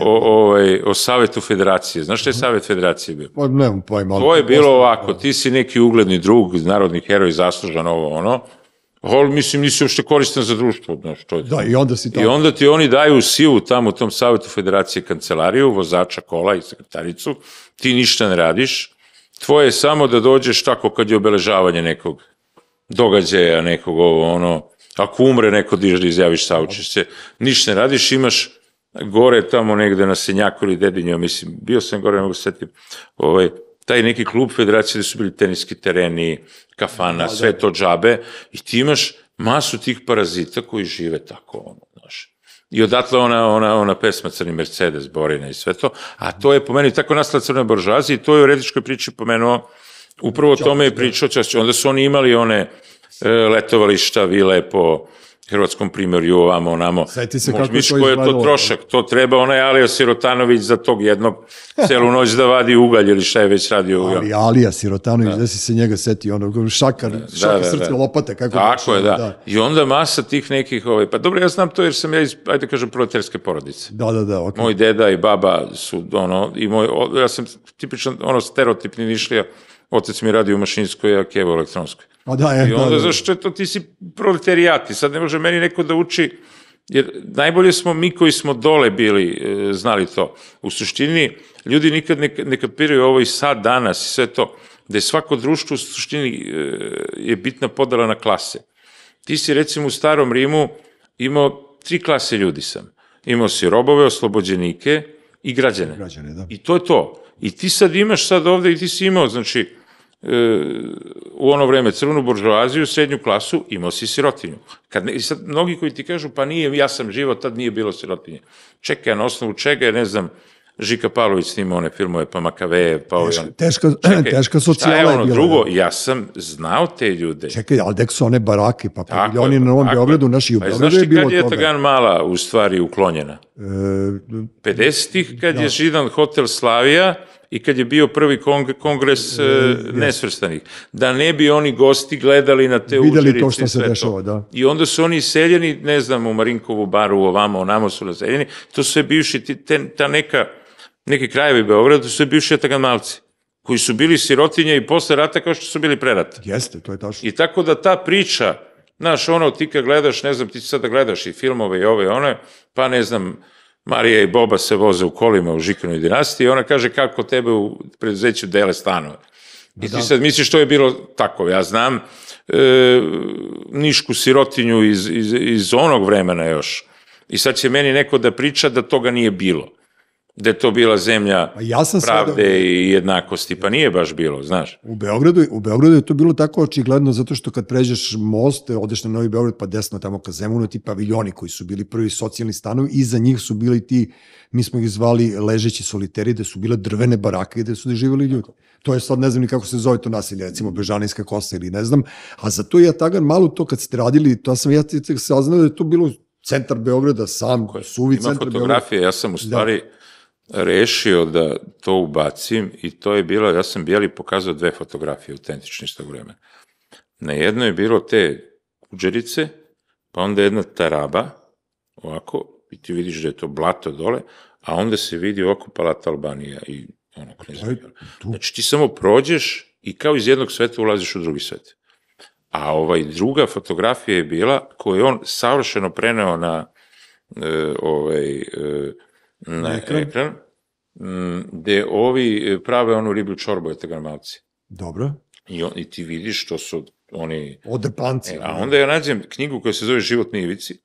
o Savetu Federacije. Znaš šta je Savet Federacije bio? Nemam pojma. To je bilo ovako, ti si neki ugledni drug, narodni heroj, zaslužan ali mislim nisi uopšte koristan za društvo. Da, i onda si tamo. I onda ti oni daju silu tamo u tom Savetu Federacije kancelariju, vozača kola i sekretaricu, ti ništa ne radiš, tvoje je samo da dođeš tako kad je obeležavanje nekog događaja, nekog ako umre neko da izjaviš saučešće, ništa ne radiš, imaš gore tamo negde na Senjaku ili Dedinju, mislim, bio sam gore, ne mogu se setim, taj neki klub federacije gde su bili teniski tereni, kafana, sve to džabe, i ti imaš masu tih parazita koji žive tako, znaš. I odatle ona pesma Crni Mercedes, Borina i sve to, a to je po meni tako nastala crna buržoazija i to je u eretičkoj priči pomenuo, upravo o tome je pričao Ćosić, onda su oni imali one letovališta, vile po Hrvatskom primorju, ovamo, onamo. Miš koji je to trošak, to treba onaj Alija Sirotanović za tog jednog celu noć da vadi ugalj ili šta je već radio. Ali Alija Sirotanović, da si se njega seti, šakar srpske lopate. Tako je, da. I onda masa tih nekih, pa dobro, ja znam to jer sam ja iz, ajde kažem, proletarske porodice. Da, ok. Moj deda i baba su, ja sam tipičan, stereotipni Nišlija, otac mi radi u mašinskoj, a Kevo u elektronskoj. I onda zašto je to, ti si proletarijati, sad ne može meni neko da uči jer najbolje smo mi koji smo dole bili znali to. U suštini, ljudi nikad ne kapiraju ovo i sad, danas i sve to, da je svako društvo u suštini je bitna podela na klase. Ti si recimo u Starom Rimu imao 3 klase ljudi sam. Imao si robove, oslobođenike i građane. Da. I to je to. I ti sad imaš sad ovde i ti si imao, znači, u ono vreme crvenu buržoaziju, srednju klasu, imao si sirotinju. I sad mnogi koji ti kažu, pa nije, ja sam živo, tad nije bilo sirotinje. Čekaj, na osnovu čega je, ne znam, Žika Pavlović snima one filmove, pa Makaveje, pa ove... Teška socijala je bila. Šta je ono drugo? Ja sam znao te ljude. Čekaj, ali dek su one barake, pa paviljoni na Novom Beogradu, naši u Beogradu je bilo toga. Znaš ti kad je Tagan Mala u stvari uklonjena? 50-ih, kad je židan hotel Slavija i kad je bio prvi kongres nesvrstanih. Da ne bi oni gosti gledali na te uđerice. Videli to što se dešava, da. I onda su oni seljeni, ne znam, u Marinkovu baru, ovamo, onamo su naseljeni. To su sve bivši, ta neki krajevi Beograda, to su sve bivši Taganmalci, koji su bili sirotinje i posle rata kao što su bili pre rata. Jeste, to je tačno. I tako da ta priča, znaš, ono, ti kad gledaš, ne znam, ti sad da gledaš i filmove i ove i one, pa ne znam, Marija i Boba se voze u kolima u Žikinoj dinastiji i ona kaže kako tebe u preduzeću dele stanove. I ti sad misliš što je bilo tako. Ja znam nišku sirotinju iz onog vremena još. I sad će meni neko da priča da toga nije bilo. Da je to bila zemlja pravde i jednakosti, pa nije baš bilo, znaš. U Beogradu je to bilo tako očigledno, zato što kad pređeš most, odeš na Novi Beograd, pa desno tamo ka Zemunu, ti paviljoni koji su bili prvi socijalni stanovi, iza njih su bili ti, mi smo ih zvali ležeći soliteri, gde su bile drvene barake gde su živjeli ljudi. To je sad, ne znam ni kako se zove to nasilje, recimo Bežanijska kosa ili ne znam, a za to ja Tagan Malu to kad ste radili, to sam ja saznao da je to bilo centar Beograda, sam suvi centar Beograda. Ima fotografije, ja sam u stvari rešio da to ubacim i to je bilo, ja sam Bijeli pokazao 2 fotografije autentične iz tog vremena. Na jednoj je bilo te uđerice, pa onda jedna taraba, ovako, i ti vidiš da je to blato dole, a onda se vidi ovako Palata Albanija i ono, znači ti samo prođeš i kao iz jednog sveta ulaziš u drugi svet. A druga fotografija je bila koju je on savršeno preneo na ekran, gde ovi prave onu riblju čorbu, Taganmalci. Dobro. I ti vidiš što su oni... Odepanci. A onda ja nađem knjigu koja se zove Život na ivici,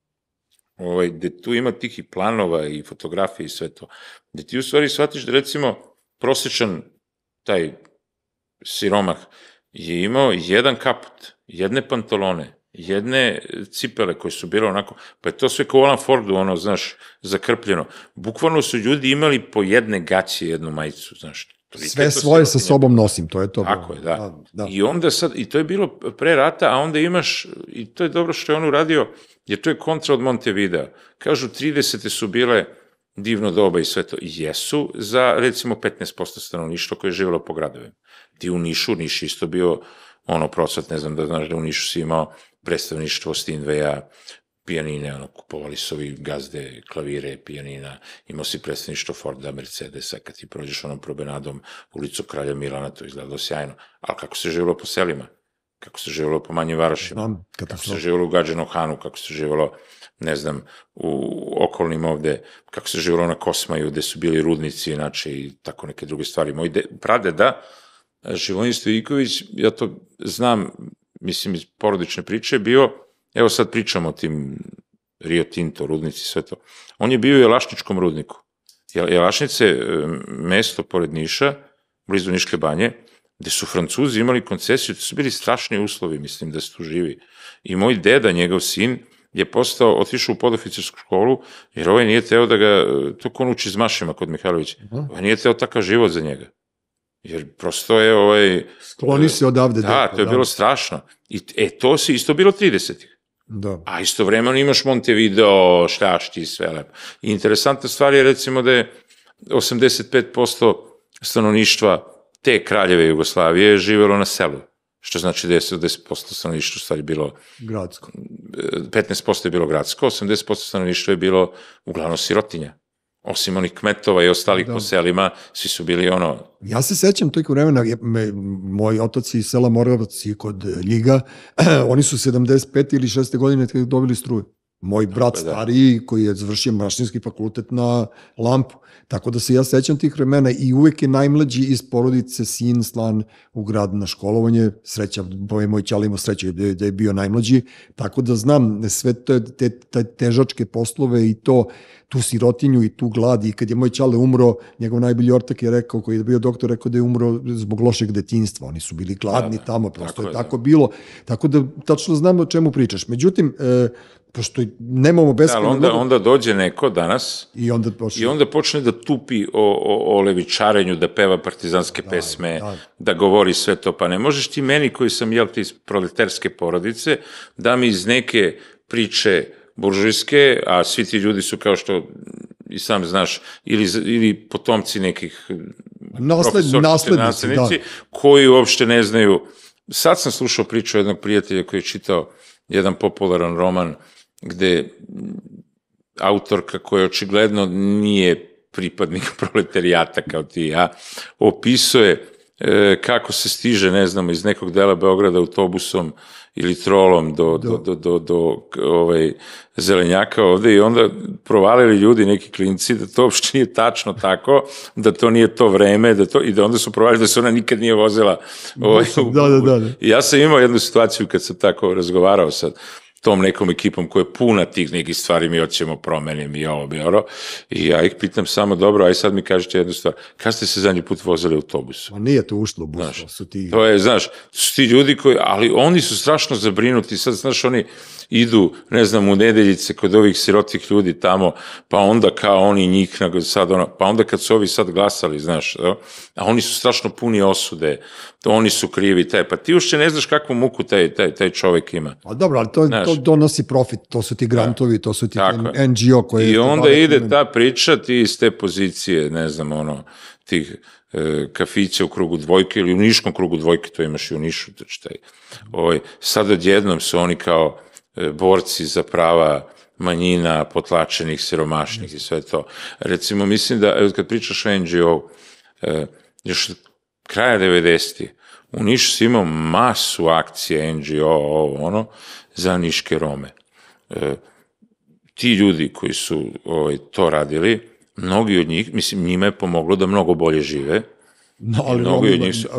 gde tu ima tih i planova i fotografije i sve to. Gde ti u stvari shvatiš da recimo prosječan taj siromah je imao jedan kaput, jedne pantalone, jedne cipele koje su bile onako, pa je to sve kao u Alan Fordu, ono, znaš, zakrpljeno. Bukvalno su ljudi imali po jedne gaće, jednu majicu, znaš. Sve svoje sa sobom nosim, to je to. Tako je, da. I onda sad, i to je bilo pre rata, a onda imaš, i to je dobro što je on uradio, jer to je kontra od Montevidea. Kažu, 30. su bile divno doba i sve to. Jesu za, recimo, 15% stanovništva koje je živjelo po gradovima. Ti u Nišu, Niš isto bio procvat, ne znam da znaš da u Nišu si imao predstavništvo Steinwaya, pijanine, kupovali su ovi gazde, klavire, pijanina, imao si predstavništvo Forda, Mercedesa, kad ti prođeš onom probenadom ulicu Kralja Milana, to izgledalo sjajno, ali kako se živjelo po selima, kako se živjelo po manjim varošima, kako se živjelo u Gadžinom Hanu, kako se živjelo, ne znam, u okolnim ovde, kako se živjelo na Kosmaju, gde su bili rudnici, inače, i tako neke druge stvari. Moj pradeda, Živojin Stojiković, ja to znam, mislim, iz porodične priče, je bio, evo sad pričamo o tim Rio Tinto, rudnici, sve to. On je bio u Jelašničkom rudniku. Jelašnice je mesto pored Niša, blizu Niške banje, gde su Francuzi imali koncesiju, to su bili strašni uslovi, mislim, da se tu živi. I moj deda, njegov sin, je otišao u podoficersku školu, jer ovaj nije teo da ga, to ko on uči iz Mašima kod Mihajlovića, ovaj nije teo takav život za njega. Jer prosto je skloni se odavde. Da, to je bilo strašno. To si isto bilo 30-ih. Da. A istovremeno imaš Montevideo, šljašti i sve lepo. I interesantna stvar je recimo da je 85% stanovništva te kraljeve Jugoslavije živjelo na selu. Što znači da je 10% stanovništva u stvari bilo... Gradsko. 15% je bilo gradsko, 80% stanovništva je bilo uglavnom sirotinja. Osim onih kmetova i ostalih po selima, svi su bili Ja se sećam tog vremena, moji otaci iz sela Moravac i kod Ljiga, oni su 75. ili 6. godine dobili struju. Moj brat stariji koji je završio mašinski fakultet na Lampu. Tako da se ja sećam tih vremena i uvek je najmlađi iz porodice sin slan u grad na školovanje. Sreća, moj ćale imao sreće da je bio najmlađi. Tako da znam sve te težačke poslove i tu sirotinju i tu glad. I kad je moj ćale umro, njegov najbolji ortak je rekao, koji je bio doktor, rekao da je umro zbog lošeg detinjstva. Oni su bili gladni tamo, prosto je tako bilo. Tako da tačno znam o čemu pričaš. Međutim, pošto nemamo beskrajno... Onda dođe neko danas i onda počne da tupi o levičarenju, da peva partizanske pesme, da govori sve to. Pa ne možeš ti meni, koji sam iz proletarske porodice, da mi iz neke priče buržujske, a svi ti ljudi su, kao što i sam znaš, ili potomci nekih naslednici, koji uopšte ne znaju. Sad sam slušao priču jednog prijatelja koji je čitao jedan popularan roman gde autorka, koja očigledno nije pripadnik proletarijata kao ti i ja, opisuje kako se stiže, ne znam, iz nekog dela Beograda autobusom ili trolom do Zelenjaka ovde, i onda provalili ljudi, neki klinci, da to uopšte nije tačno tako, da to nije to vreme, i da onda su provalili da se ona nikad nije vozila. I ja sam imao jednu situaciju kad sam tako razgovarao sa tom nekom ekipom koja je puna tih nekih stvari, mi hoćemo promenim i ovo bi ono, i ja ih pitam samo, dobro, aj sad mi kažete jednu stvar, kada ste se zadnji put vozili autobusom? Ma nije to ušlo u bus, su ti... To je, znaš, su ti ljudi koji, ali oni su strašno zabrinuti, sad, znaš, oni idu, ne znam, u Nedeljice kod ovih sirotih ljudi tamo, pa onda kao oni njih, sad ono, pa onda kad su ovi sad glasali, znaš, a oni su strašno puni osude, oni su krivi, pa ti uopšte ne znaš kakvu muku taj čovek ima. A dobro, ali to donosi profit, to su ti grantovi, to su ti NGO koje... I onda ide ta priča, ti iz te pozicije, ne znam, ono, tih kafića u krugu dvojke ili u Niškom krugu dvojke, to imaš i u Nišu, sad odjednom su oni kao borci za prava manjina, potlačenih, siromašnih i sve to. Recimo, mislim da, kad pričaš o NGO, još kraja 90-ih, u Nišu si imao masu akcije NGO, za niške Rome. Ti ljudi koji su to radili, mnogi od njih, mislim, njima je pomoglo da mnogo bolje žive, mnogi od njih su,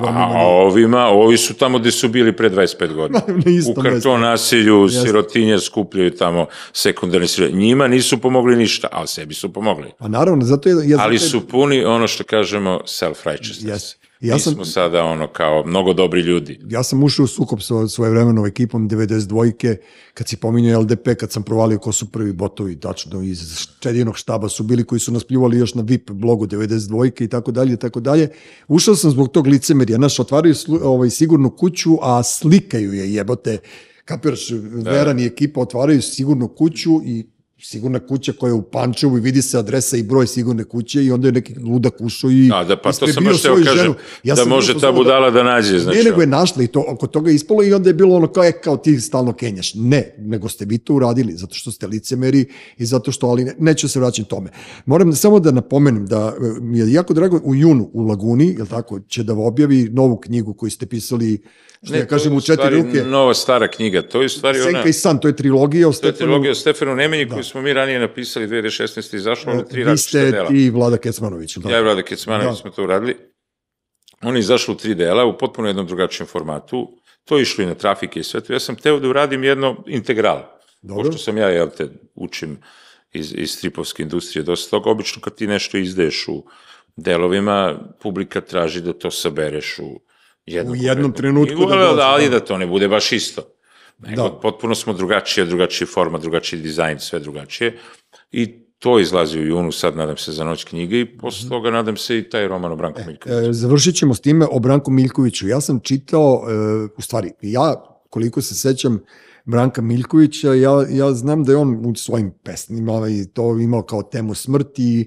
ovi su tamo gde su bili pre 25 godina. U karton nasilju, sirotinje skupljaju tamo sekundarne sirotinje. Njima nisu pomogli ništa, ali sebi su pomogli. Pa naravno, zato je... Ali su puni, ono što kažemo, self-righteousness. Mi smo sada kao mnogo dobri ljudi. Ja sam ušao u sukob sa svoje vremenovom ekipom 92-ke, kad si pominjao LDP, kad sam provalio ko su prvi botovi, tačno iz Čedinog štaba su bili, koji su nas pljuvali još na VIP blogu 92-ke i tako dalje, tako dalje. Ušao sam zbog tog licemerja, otvaraju sigurnu kuću, a slikaju je, jebote, kapiraš, Veran i ekipa otvaraju sigurnu kuću i sigurna kuća koja je u Pančevu i vidi se adresa i broj sigurne kuće i onda je neki ludak ušao i istrebio svoju ženu. Da može ta budala da nađe. Ne, nego je našla i to oko toga ispalo i onda je bilo ono kao ti stalno kenjaš. Ne, nego ste vi to uradili zato što ste licemeri i zato što, ali neću se vraćati tome. Moram samo da napomenem da mi je jako drago u junu u Laguni, jel tako, će da objavi novu knjigu koju ste pisali, što ja kažem, u 4 ruke. Nova stara knjiga, to je u stvari ona... Senka i san, to je trilogija o Stefanu Nemanji koju smo mi ranije napisali 2016. izašlo na 3 različita dela. Vi ste i Vlada Kecmanović. Ja i Vlada Kecmanović smo to uradili. Oni izašli u 3 dela, u potpuno jednom drugačijem formatu. To je išlo i na trafike i sve to. Ja sam teo da uradim jedno integral. Pošto sam ja, učim iz stripovske industrije dosta toga. Obično kad ti nešto izdaješ u delovima, publika traži da to sabereš u jednom trenutku. Ali da to ne bude baš isto. Potpuno smo drugačiji format, drugačiji dizajn, sve drugačije. I to izlazi u junu, sad nadam se za Noć knjige i posle toga nadam se i taj roman o Branku Miljkoviću. Završit ćemo s time o Branku Miljkoviću. Ja sam čitao, u stvari, ja koliko se sećam Branka Miljkovića, ja znam da je on u svojim pesnima i to imao kao temu smrti,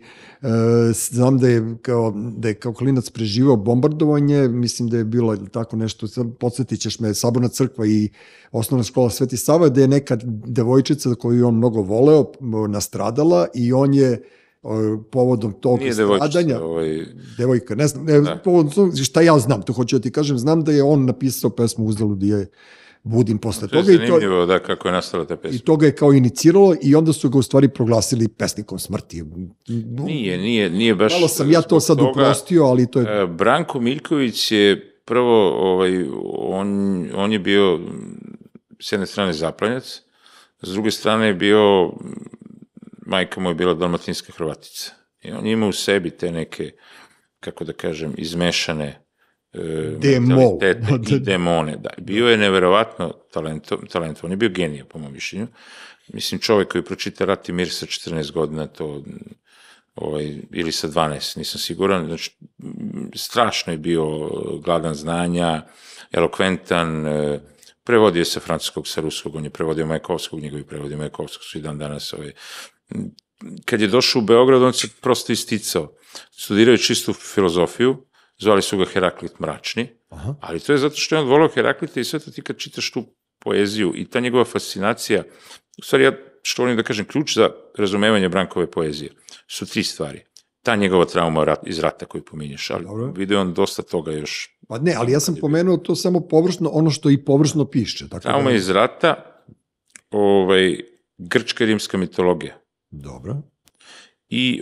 znam da je kao klinac preživao bombardovanje, mislim da je bilo tako nešto, podsjetit ćeš me, Saborna crkva i osnovna škola Sveti Sava, da je neka devojčica koju je on mnogo voleo nastradala i on je povodom tog stradanja, devojka, ne znam, šta ja znam, to hoću da ti kažem, znam da je on napisao pesmu Uzalud je Budim posle To je toga. zanimljivo da kako je nastala ta pesma. I to ga je kao iniciralo i onda su ga u stvari proglasili pesnikom smrti. Nije baš... Malo sam ja to sad uprostio, ali to je... Branko Miljković je prvo, on je bio s jedne strane Zaplanjac, s druge strane je bio, majka mu je bila dalmatinska Hrvatica. I on ima u sebi te neke, kako da kažem, izmešane mentalitete i demone. Da. Bio je neverovatno talentovan, on je bio genije, po mom mišljenju. Mislim, čovek koji pročita Rat i mir sa 14 godina, to, ili sa 12, nisam siguran, znači, strašno je bio gladan znanja, elokventan, prevodio sa francuskog, sa ruskog, on je prevodio Majakovskog, njegovi prevodio Majakovskog su i dan danas. Kad je došao u Beograd, on se prosto isticao. Studirao je čistu filozofiju, zvali su ga Heraklit Mračni, ali to je zato što je on volao Heraklita i sve to ti kad čitaš tu poeziju i ta njegova fascinacija, u stvari ja što volim da kažem, ključ za razumevanje Brankove poezije su 3 stvari. Ta njegova trauma iz rata koju pominješ, ali vidio on dosta toga još. Pa ne, ali ja sam pomenuo to samo površno, ono što i površno piše. Trauma iz rata, grčka i rimska mitologija. Dobro. I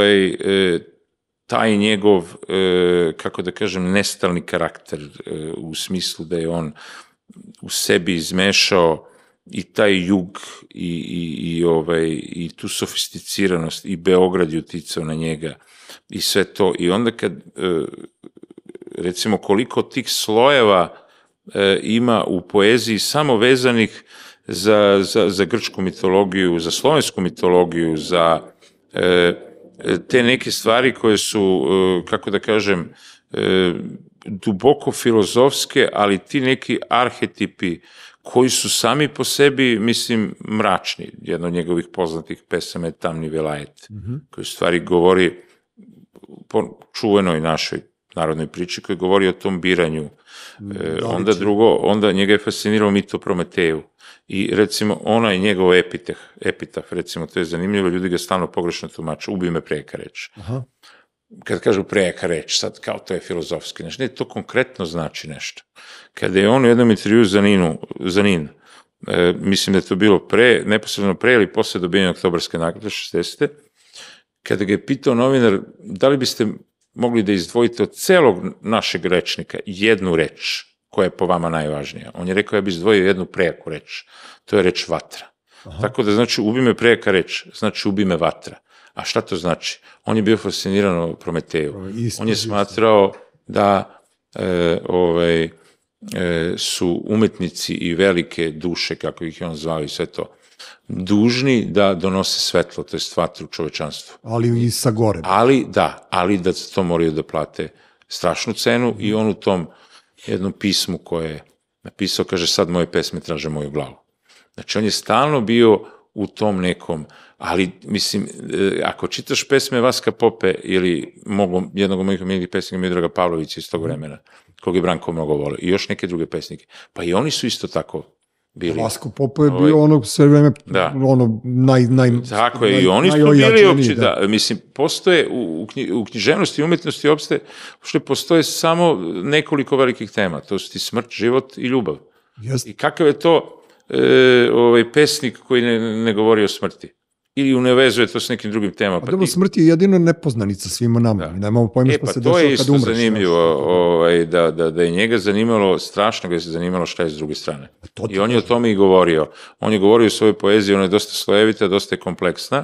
taj njegov, kako da kažem, nestalni karakter, u smislu da je on u sebi izmešao i taj jug i tu sofisticiranost i Beograd je uticao na njega i sve to. I onda kad, recimo, koliko tih slojeva ima u poeziji samo vezanih za grčku mitologiju, za slovensku mitologiju, za te neke stvari koje su, kako da kažem, duboko filozofske, ali ti neki arhetipi koji su sami po sebi, mislim, mračni. Jedna od njegovih poznatih pesama je Tamni Velajet, koji stvari govori po čuvenoj našoj narodnoj priči, koji govori o tom biranju. Onda drugo, onda njega je fascinirao mit o Prometeju. I recimo, onaj njegov epitaf, recimo, to je zanimljivo, ljudi ga stalno pogrešno tumače, ubij me prejaka reč. Kad kažu prejaka reč, sad kao to je filozofski, znači, ne, to konkretno znači nešto. Kada je on u jednom intervju za NIN, mislim da je to bilo neposredno pre ili posle dobijanja Oktobarske nagrade 60. Kada ga je pitao novinar, da li biste mogli da izdvojite od celog našeg rečnika jednu reč koja je po vama najvažnija. On je rekao, ja bi izdvojio jednu prejaku reč. To je reč vatra. Tako da, znači, ubi me prejaka reč, znači ubi me vatra. A šta to znači? On je bio fasciniran o Prometeju. On je smatrao da su umetnici i velike duše, kako ih je on zvao i sve to, dužni da donose svetlo, to je vatru čovečanstvu. Ali i sa gore. Ali da za to moraju da plate strašnu cenu i on u tom jednom pismu koje je napisao, kaže, sad moje pesme traže moju glavu. Znači, on je stalno bio u tom nekom, ali, mislim, ako čitaš pesme Vaska Pope ili jednog od mojih omiljenih pesnika Miodraga Pavlovića iz tog vremena, kog je Branko mnogo volio, i još neke druge pesnike, pa i oni su isto tako bili. Vasko Popo je bio ono sve vreme, ono tako je, i oni su bili uopće, da, mislim, postoje u književnosti i umetnosti uopšte, što postoje samo nekoliko velikih tema, to su ti smrt, život i ljubav. I kakav je to pesnik koji ne govori o smrti? Ili ne vezuje to s nekim drugim temama. Dobro, smrt je jedino nepoznanica svima nama. Nemamo pojma šta se dešava kad umreš. To je isto zanimljivo, da je njega zanimalo, strašno ga je zanimalo šta je s druge strane. I on je o tome i govorio. On je govorio u svojoj poeziji, ona je dosta slojevita, dosta je kompleksna.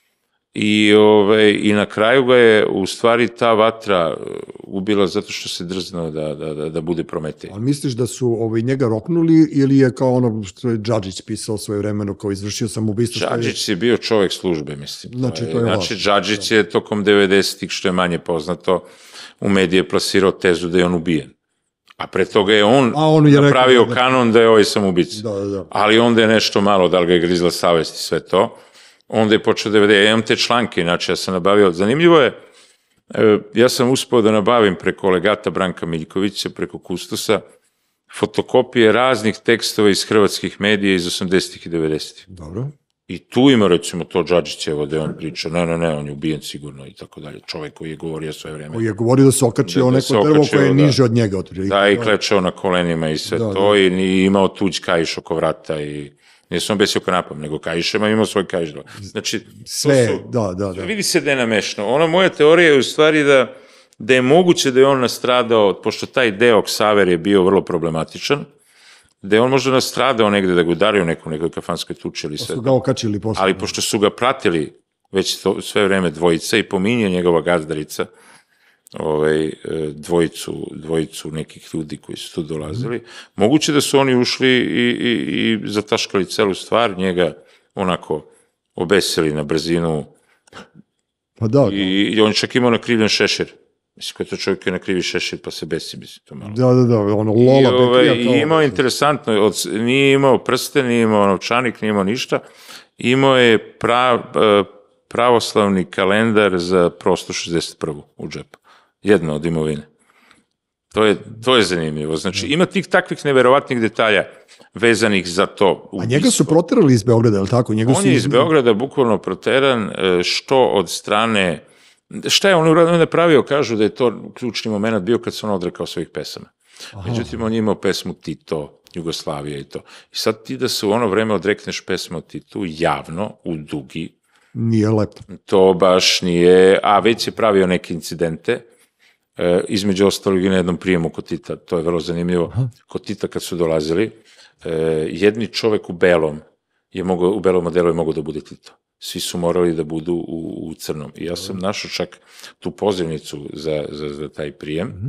I na kraju ga je, u stvari, ta vatra ubila zato što se drznuo da bude Prometej. Ali misliš da su njega roknuli ili je kao ono što je Džadžić pisao svoje vremeno, kao izvršio samoubistvo? Džadžić je bio čovek službe, mislim. Znači, Džadžić je tokom 90-ih, što je manje poznato, u medije plasirao tezu da je on ubijen. A pre toga je on napravio kanon da je ovaj samoubica. Ali onda je nešto malo, da li ga je grizla savest i sve to. Onda je počeo 90, ja imam te članke, inače ja sam nabavio, zanimljivo je, ja sam uspeo da nabavim preko legata Branka Miljkovića, preko Kustosa, fotokopije raznih tekstova iz hrvatskih medija iz 80. i 90. Dobro. I tu ima, recimo, to Džadžićevo, da on priča, ne, on je ubijen sigurno i tako dalje. Čovek koji je govorio sve vreme. Koji je govorio da se okačio neko drvo koje je niže od njega. Da, i klečao na kolenima i sve to, i nije imao tuđ kajiš oko vrata i nije se on besio kanapom, nego kajišema, imao svoj kajiš. Znači, sve, da. Vidi se da je namešano. Ona moja teorija je u stvari da je moguće da je on nastradao, pošto taj deo Ksaver je bio vrlo problematičan, da je on možda nastradao negde, da ga udario nekoj kafanskoj tuči ili sve. Su ga okačili posle. Ali pošto su ga pratili već sve vreme dvojica i pominje njegova gazdarica, dvojicu nekih ljudi koji su tu dolazili, moguće da su oni ušli i zataškali celu stvar, njega onako obesili na brzinu. Pa da. I on čak imao nakrivljen šešir. Mislim, koji to čovjek je nakrivi šešir, pa se besi, mislim, to malo. Da, ono lola bekrija. I imao interesantno, nije imao prste, nije imao novčanik, nije imao ništa, imao je pravoslavni kalendar za prosto 61. u džepu. Jedno od imovine. To je zanimljivo. Znači, ima tih takvih neverovatnih detalja vezanih za to. A njega su proterali iz Beograda, je li tako? On je iz Beograda bukvalno proteran, što od strane... Šta je on napravio? Kažu da je to ključni moment bio kad se on odrekao svojih pesama. Međutim, on je imao pesmu Tito, Jugoslavija i to. I sad ti da se u ono vreme odrekneš pesmu o Titu javno, u dugi, nije lepo. To baš nije, a već je pravio neke incidente, između ostalog i na jednom prijemu kod Tita, to je vrlo zanimljivo. Kod Tita kad su dolazili, jedni čovek u belom modelu je mogao da bude Tito. Svi su morali da budu u crnom. I ja sam našao čak tu pozivnicu za taj prijem,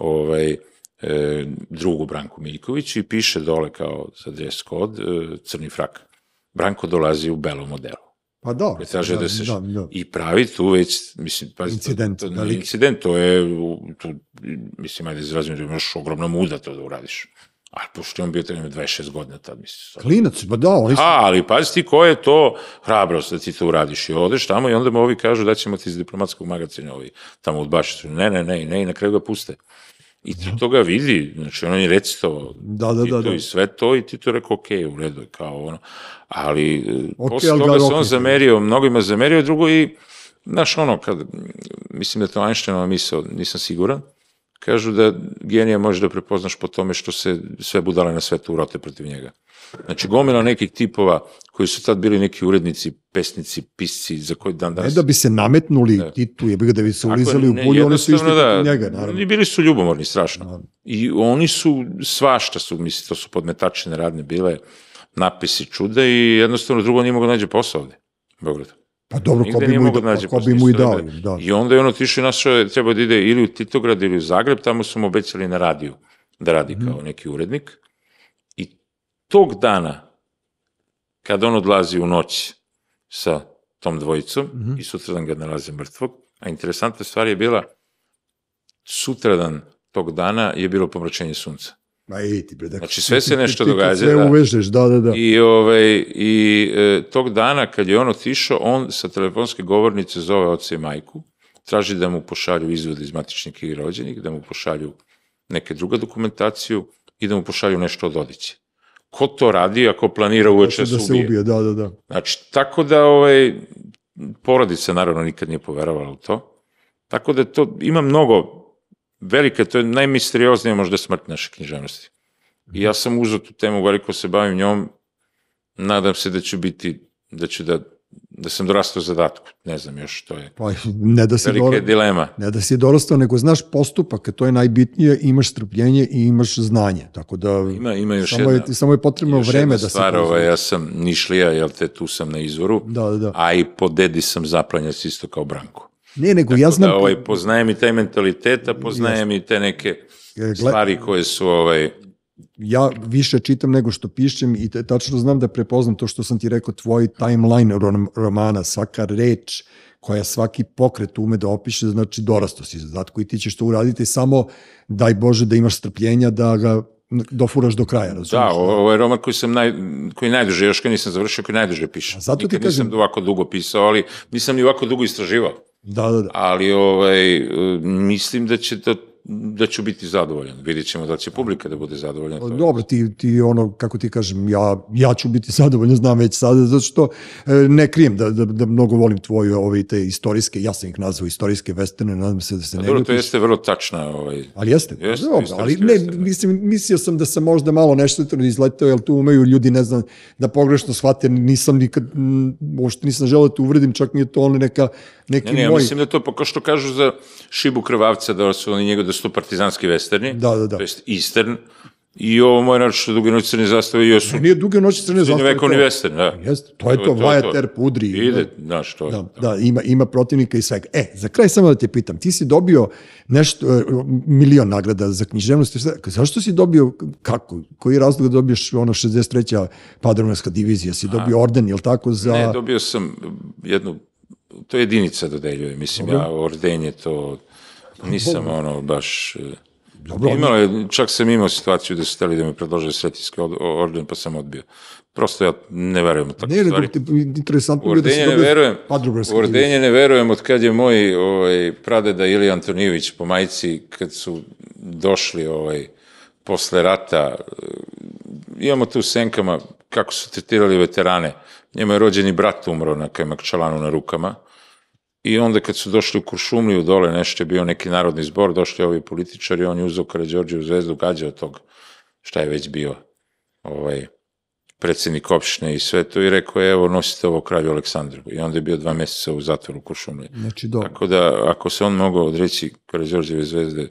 drugu Branku Miljković, i piše dole kao za dress code crni frak. Branko dolazi u belom modelu. Pa da. I pravi tu već, mislim, incident, to je, mislim, ajde izrazim, da imaš ogromna muda to da uradiš. A pošto on bio trenutno 26 godina tad, mislim. Klinac, pa da, oni su... Ali pazi ti ko je to hrabrost da ti to uradiš i odeš tamo i onda mu ovi kažu da ćemo ti iz diplomatskog magazina tamo udbašiti. Ne, i na kraju ga puste. I Tito ga vidi, znači on je recito Tito i sve to, i Tito rekao, okej, u redu je kao ono, ali posle toga se on zamerio, mnogima zamerio, drugo i, znaš ono, mislim da je to Einsteinova misao, nisam siguran, kažu da genija možeš da prepoznaš po tome što se sve budale na svetu urote protiv njega. Znači, gomila nekih tipova koji su tad bili neki urednici, pesnici, pisci, za koji dan danas... Ne da bi se nametnuli Titu, da bi se ulizali u bulju, oni su išli protiv njega, naravno. I bili su ljubomorni, strašno. I oni su svašta mislim, to su podmetačine radne bile, napisi čuda i jednostavno drugo nije mogo nađe posao ovde, u Beogradu. Pa dobro, ko bi mu i dao. I onda je on otišao i našao, treba da ide ili u Titograd ili u Zagreb, tamo su mu obećali na radiju da radi kao neki urednik. I tog dana, kada on odlazi u noć sa tom dvojicom i sutradan ga nalaze mrtvog, a interesantna stvar je bila, sutradan tog dana je bilo pomračenje sunca. Znači, sve se nešto događa. Sve uvežeš, da. I tog dana, kad je on otišao, on sa telefonske govornice zove oca i majku, traži da mu pošalju izvod iz matičnih knjiga rođenih, da mu pošalju neke druga dokumentaciju i da mu pošalju nešto od odiće. Ko to radi ako planira uveče da se ubije? Da. Znači, tako da porodica naravno nikad nije poverovala u to. Tako da to ima mnogo velika, to je najmisterioznija možda smrt naše književnosti. I ja sam uzeo tu temu, veliko se bavim njom, nadam se da ću biti, da sam dorastao zadatku, ne znam još, to je velika dilema. Ne da si dorastao, nego znaš postupak, to je najbitnije, imaš strpljenje i imaš znanje, tako da ima još samo je potrebno vreme da se pozove. Ja sam Nišlija, tu sam na izvoru, a i po dedi sam zaplanjac isto kao Branko. Ne, nego ja znam... Poznajem i taj mentalitet, a poznajem i te neke stvari koje su... Ja više čitam nego što pišem i tačno znam da prepoznam to što sam ti rekao, tvoj timeline romana, svaka reč koja svaki pokret ume da opiše, znači dorasto si zadatku i ti ćeš to uraditi, samo daj Bože da imaš strpljenja da ga dofuraš do kraja, razumiješ? Da, ovo je roman koji najduže, još kad nisam završio, koji najduže piše. Nikad nisam ovako dugo pisao, ali nisam ni ovako dugo istraživao. Da. Ali mislim da će da ću biti zadovoljan. Vidjet ćemo da će publika da bude zadovoljna. Dobro, ti ono, kako ti kažem, ja ću biti zadovoljan, znam već sada, zato što ne krijem da mnogo volim tvoje te istorijske, ja sam ih nazvao istorijske westerne, nadam se da se ne ljutiš. To jeste vrlo tačna. Ali jeste? Dobro, ali ne, mislio sam da sam možda malo nešto izletao, jer tu umeju ljudi, ne znam, da pogrešno shvate, nisam nikad, možda nisam želeo da te uvredim, čak mi je to ono neki moj... Ja mislim da to, kao što kažu za Šibu Krvavca, da su oni njega, da su to partizanski westerni, to jest eastern, i ovo moje naročito Duge noći crne zastave jesu... Nije Duge noći crne zastave. Srednjevekovni western, da. To je to, Vajater, Pudri. Ide, znaš, to je. Da, ima protivnika i svega. Za kraj samo da te pitam, ti si dobio nešto, 1.000.000 nagrada za književnost, zašto si dobio, kako, koji razlog da dobiješ 63. padobranska divizija, si dobio orden, je li tako, za... Ne, dobio sam jednu, to jedinica dodeljuje, mislim, ja ordenje to... Nisam baš... Čak sam imao situaciju da su hteli da mi predlože Sretinski orden, pa sam odbio. Prosto ja ne verujem u takve stvari. Interesantno je da si dobio padobranske divizije. U ordenje ne verujem od kad je moj pradeda Ilija Antonijević po majici, kad su došli posle rata, imamo tu senkama kako su tretirali veterane. Njemu je rođeni brat umro na Kajmakčalanu na rukama. I onda kad su došli u Kuršumliju dole, nešto je bio neki narodni zbor, došli ovi političari, on je uzeo Karađorđevu zvezdu, gađao tog, šta je već bio, predsjednik opštine i sve to, i rekao, evo, nosite ovo kralju Aleksandru. I onda je bio 2 meseca u zatvoru u Kuršumliji. Tako da, ako se on mogao odreći Karađorđeve zvezde,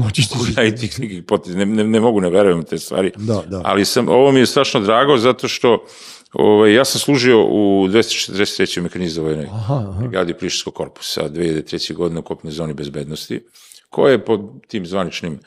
ne mogu, ne verujem te stvari, ali ovo mi je strašno drago, zato što ja sam služio u 243. mehanizovanoj brigadi Prištinskog korpusa 2003. godine u kopnoj zoni bezbednosti, koja je po tim zvaničnim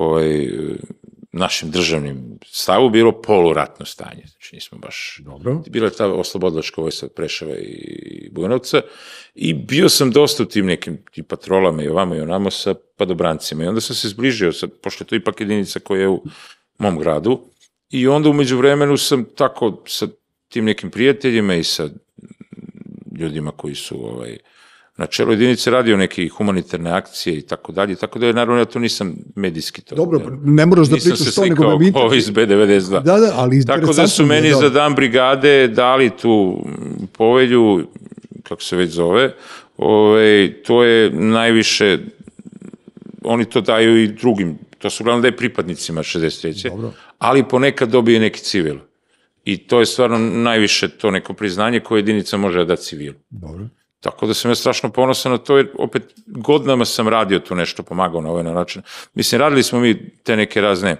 našim državnim stavu bilo poluratno stanje. Znači nismo baš... Bila je ta oslobodilačka vojska od Preševa i Bujanovca i bio sam dosta u tim nekim patrolama i ovamo i onamo sa padobrancima i onda sam se zbližio, pošto je to ipak jedinica koja je u mom gradu, i onda umeđu vremenu sam tako sa tim nekim prijateljima i sa ljudima koji su na čelu jedinice radio neke humanitarne akcije i tako dalje, naravno ja to nisam medijski to. Dobro, ne moraš da pričaš to, nego me interesuje. Nisam se slikao iz B92. Da, ali tako da su meni za dan brigade dali tu povelju, kako se već zove, to je najviše, oni to daju i drugim, to su uglavnom daje pripadnicima 63. Ali ponekad dobije neki civil. I to je stvarno najviše to neko priznanje koje jedinica može da da civilu. Dobro. Tako da sam ja strašno ponosan na to, jer opet godinama sam radio tu nešto, pomagao na ovaj način. Mislim, radili smo mi te neke razne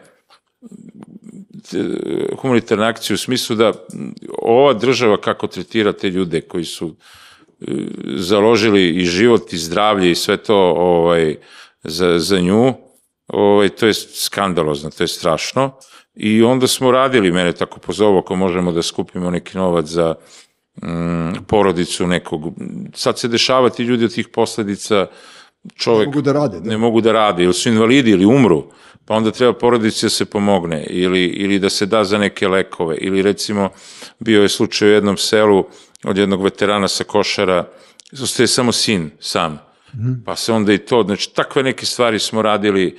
humanitarne akcije u smislu da ova država kako tretira te ljude koji su založili i život i zdravlje i sve to za nju, to je skandalozno, to je strašno. I onda smo radili, mene tako pozovu, ako možemo da skupimo neki novac za porodicu nekog. Sad se dešava, ti ljudi od tih posledica, čovek ne mogu da rade, ili su invalidi, ili umru, pa onda treba porodici da se pomogne, ili da se da za neke lekove, ili recimo bio je slučaj u jednom selu od jednog veterana sa Košara, ostaje samo sin, sam, pa se onda i to, znači takve neke stvari smo radili,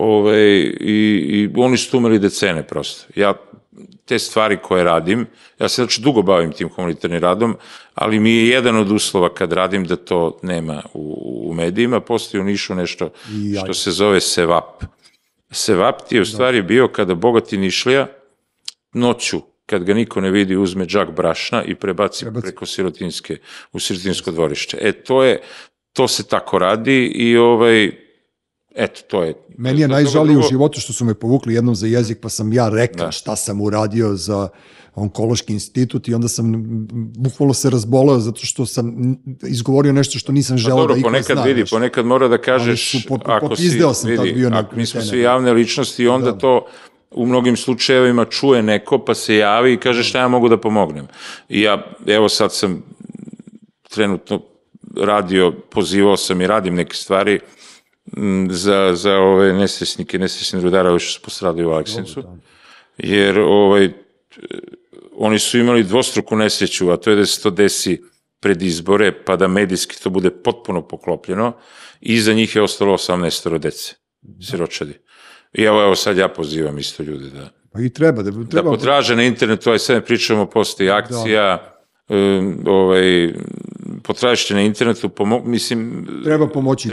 i oni su umeli decene prosto. Ja te stvari koje radim, ja se znači dugo bavim tim humanitarnim radom, ali mi je jedan od uslova kad radim da to nema u medijima, postoji u Nišu nešto što se zove SEVAP. SEVAP ti je u stvari bio kada bogati Nišlija noću, kad ga niko ne vidi, uzme džak brašna i prebaci preko Sirotinske u Sirotinsko dvorište. To se tako radi i eto, to je... Meni je najžalije u životu što su me povukli jednom za jezik, pa sam ja rekao šta sam uradio za onkološki institut i onda sam bukvalno se razboleo zato što sam izgovorio nešto što nisam želeo da iko zna. Ponekad vidi, ponekad mora da kažeš, ako si, vidi, mi smo svi javne ličnosti i onda to u mnogim slučajevima čuje neko, pa se javi i kaže šta ja mogu da pomognem. I ja, evo sad sam trenutno radio, pozivao sam i radim neke stvari za ove nesrećnike, nesrećne rudara što su postradili u Aleksincu, jer oni su imali dvostruku nesreću, a to je da se to desi pred izbore, pa da medijski to bude potpuno poklopljeno i za njih je ostalo 18 dece. siročadi. I evo sad ja pozivam isto ljude da... Pa i treba. Da potraže na internetu, aj sad ne pričamo, postoji akcija, potražite na internetu, mislim... Treba pomoći.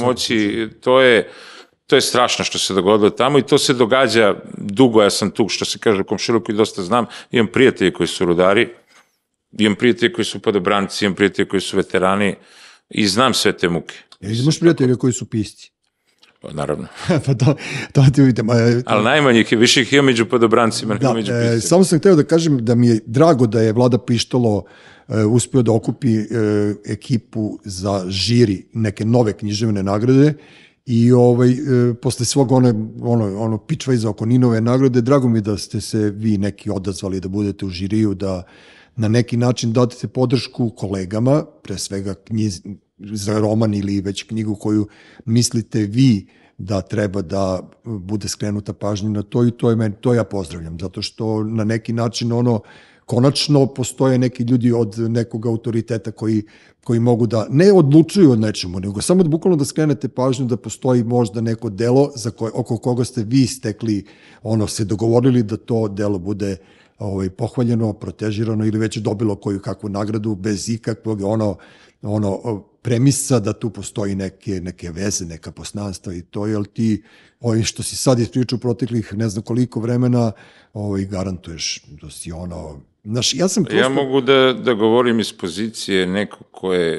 To je strašno što se dogodilo tamo i to se događa dugo, ja sam tu, što se kaže u komšiluku i dosta znam, imam prijatelje koji su rudari, imam prijatelje koji su padobranci, imam prijatelje koji su veterani i znam sve te muke. Imaš prijatelje koji su pisci? Pa naravno. Pa to ti vidite. Ali najmanje ih je, više ih ima među podobrancima, nego među piscima. Samo sam hteo da kažem da mi je drago da je Vlada Pištolo uspio da okupi ekipu za žiri neke nove književne nagrade i posle svog ono pičvajza oko Ninove nagrade, drago mi da ste se vi neki odazvali da budete u žiriju, da na neki način date podršku kolegama, pre svega za roman ili već knjigu koju mislite vi da treba da bude skrenuta pažnja na to i to ja pozdravljam, zato što na neki način konačno postoje neki ljudi od nekog autoriteta koji mogu da ne odlučuju od nečemu, nego samo da bukvalno da skrenete pažnju da postoji možda neko delo oko koga ste vi stekli, se dogovorili da to delo bude pohvaljeno, protežirano ili već dobilo koju kakvu nagradu bez ikakvog premisa da tu postoji neke veze, neka poznanstva i to, jel ti što si sad ispričao proteklih ne znam koliko vremena garantuješ da si znaš, Ja mogu da govorim iz pozicije nekog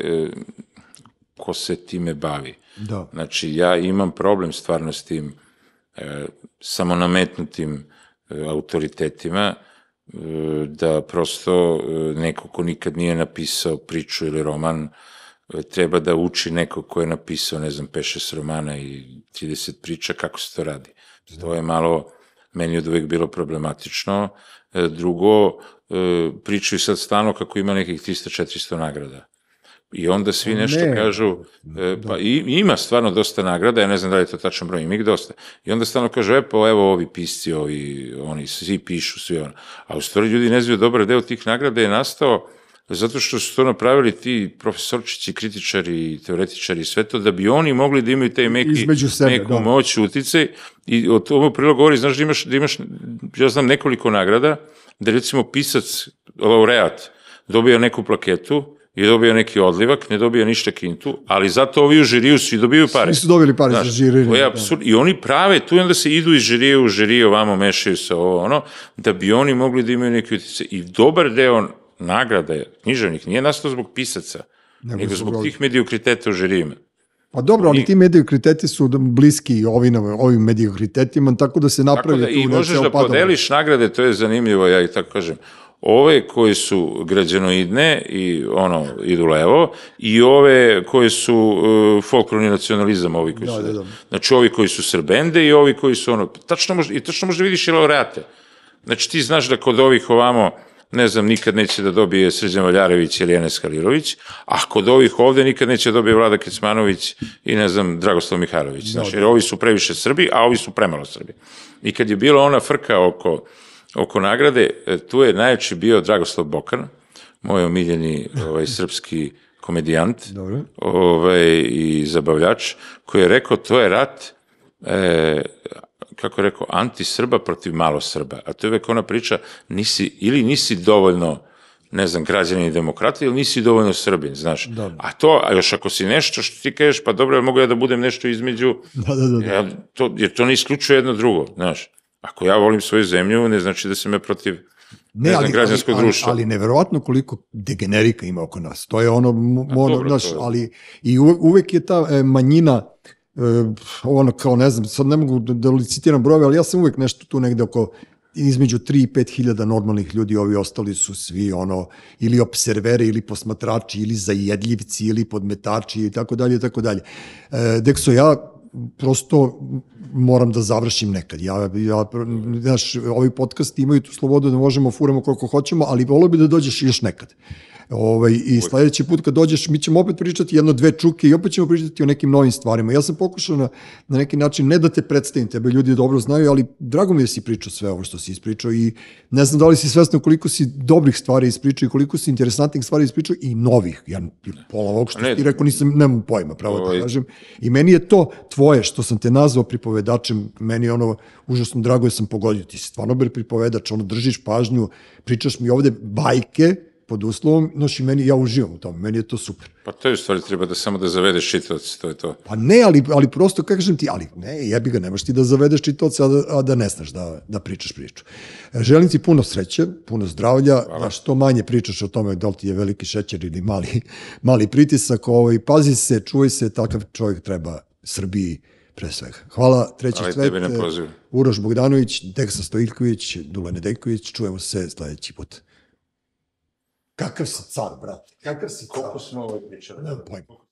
ko se time bavi. Da. Znači, ja imam problem stvarno s tim samonametnutim autoritetima, da prosto neko ko nikad nije napisao priču ili roman treba da uči neko ko je napisao, ne znam, 5-6 romana i 30 priča, kako se to radi. To je malo meni od uvek bilo problematično. Drugo, pričaju sad stalno kako ima nekih 300-400 nagrada. I onda svi nešto kažu, pa ima stvarno dosta nagrada, ja ne znam da li je to tačan broj, ima ih dosta. I onda stalno kažu, evo ovi pisci, oni svi pišu, svi ono. A u stvari ljudi ne znaju, dobar deo tih nagrada je nastao zato što su to napravili ti profesorčići, kritičari, teoretičari i sve to, da bi oni mogli da imaju taj neku moć, uticaj. I o tomu prilog govori, znaš da imaš, ja znam nekoliko nagrada, da recimo pisac, laureat, dobija neku plaketu i dobija neki odlivak, ne dobija ništa kintu, ali zato ovi u žiriju svi dobiju pare. Svi su dobili pare za žiriju. To je apsurd. I oni prave, tu onda se idu iz žirije u žiriju, ovamo mešaju se da bi oni mogli da imaju neki utjecaj. I dobar deo nagrada književnih nije nastao zbog pisaca, nego zbog tih mediokriteta u žirijima. Pa dobro, ali ti mediokriteti su bliski ovim mediokritetima, tako da se napravi tu... I možeš da podeliš nagrade, to je zanimljivo, ja i tako kažem, ove koji su građanoidne i idu levo i ove koji su folklorni nacionalizam, ovi koji su... Znači, ovi koji su srbende i ovi koji su tačno možda vidiš i laureate. Znači, ti znaš da kod ovih ovamo, ne znam, nikad neće da dobije Srđan Valjarević ili Enes Kalirović, a kod ovih ovde nikad neće da dobije Vlada Kecmanović i, ne znam, Dragoslav Mihajlović. Znači, jer ovi su previše Srbi, a ovi su premalo Srbi. I kad je bila ona frka oko nagrade, tu je najjači bio Dragoslav Bokan, moj omiljeni srpski komedijant i zabavljač, koji je rekao, to je rat, kako je rekao, anti-Srba protiv malo Srba. A to je uvek ona priča, nisi dovoljno, ne znam, građanin i demokrata, ili nisi dovoljno Srbin, znaš. A još ako si nešto što ti kažeš, pa dobro, mogu ja da budem nešto između, jer to ne isključuje jedno drugo, znaš. Ako ja volim svoju zemlju, ne znači da sam ja protiv građanskog društva. Ali neverovatno koliko degenerika ima oko nas. To je znaš, ali i uvek je ta manjina, kao ne znam, sad ne mogu da licitiram brojeve, ali ja sam uvek nešto tu negde oko između 3 i 5 hiljada normalnih ljudi, ovi ostali su svi ili observeri, ili posmatrači, ili zajedljivci, ili podmetači i tako dalje, i tako dalje. Dekso, ja prosto moram da završim nekad. Znaš, ovi podcasti imaju tu slobodu da možemo furamo koliko hoćemo, ali volio bi da dođeš još nekad. I sledeći put kad dođeš, mi ćemo opet pričati jedno, dve čuke i opet ćemo pričati o nekim novim stvarima. Ja sam pokušao na neki način, ne da te predstavim, tebe ljudi dobro znaju, ali drago mi je da si pričao sve ovo što si ispričao i ne znam da li si svesno koliko si dobrih stvari ispričao i koliko si interesantnih stvari ispričao i novih. Ja pola ovog što ti rekao nemam pojma, pravo da kažem. I meni je to tvoje što sam te nazvao pripovedačem, meni je ono užasno drago da sam pogodio. Ti si stvarno ber pripovedač, držiš pažnju, pričaš mi ovde bajke pod uslovom, i meni, ja uživam u tome, meni je to super. Pa to je u stvari treba samo da zavedeš čitaoci, to je to. Pa ne, ali prosto, kako kažem ti, ali ne, jebi ga, nemaš ti da zavedeš čitaoci, a da ne znaš da pričaš priču. Želim ti puno sreće, puno zdravlja, a što manje pričaš o tome da li ti je veliki šećer ili mali pritisak, pazi se, čuvaj se, takav čovjek treba Srbiji pre svega. Hvala, Treći svet, Uroš Bogdanović, Deksa Stojiljković, Dule Nedeljković, čujemo se sledeći put. Kakav si car, brate, kakav si car. Koliko smo ovo pričali?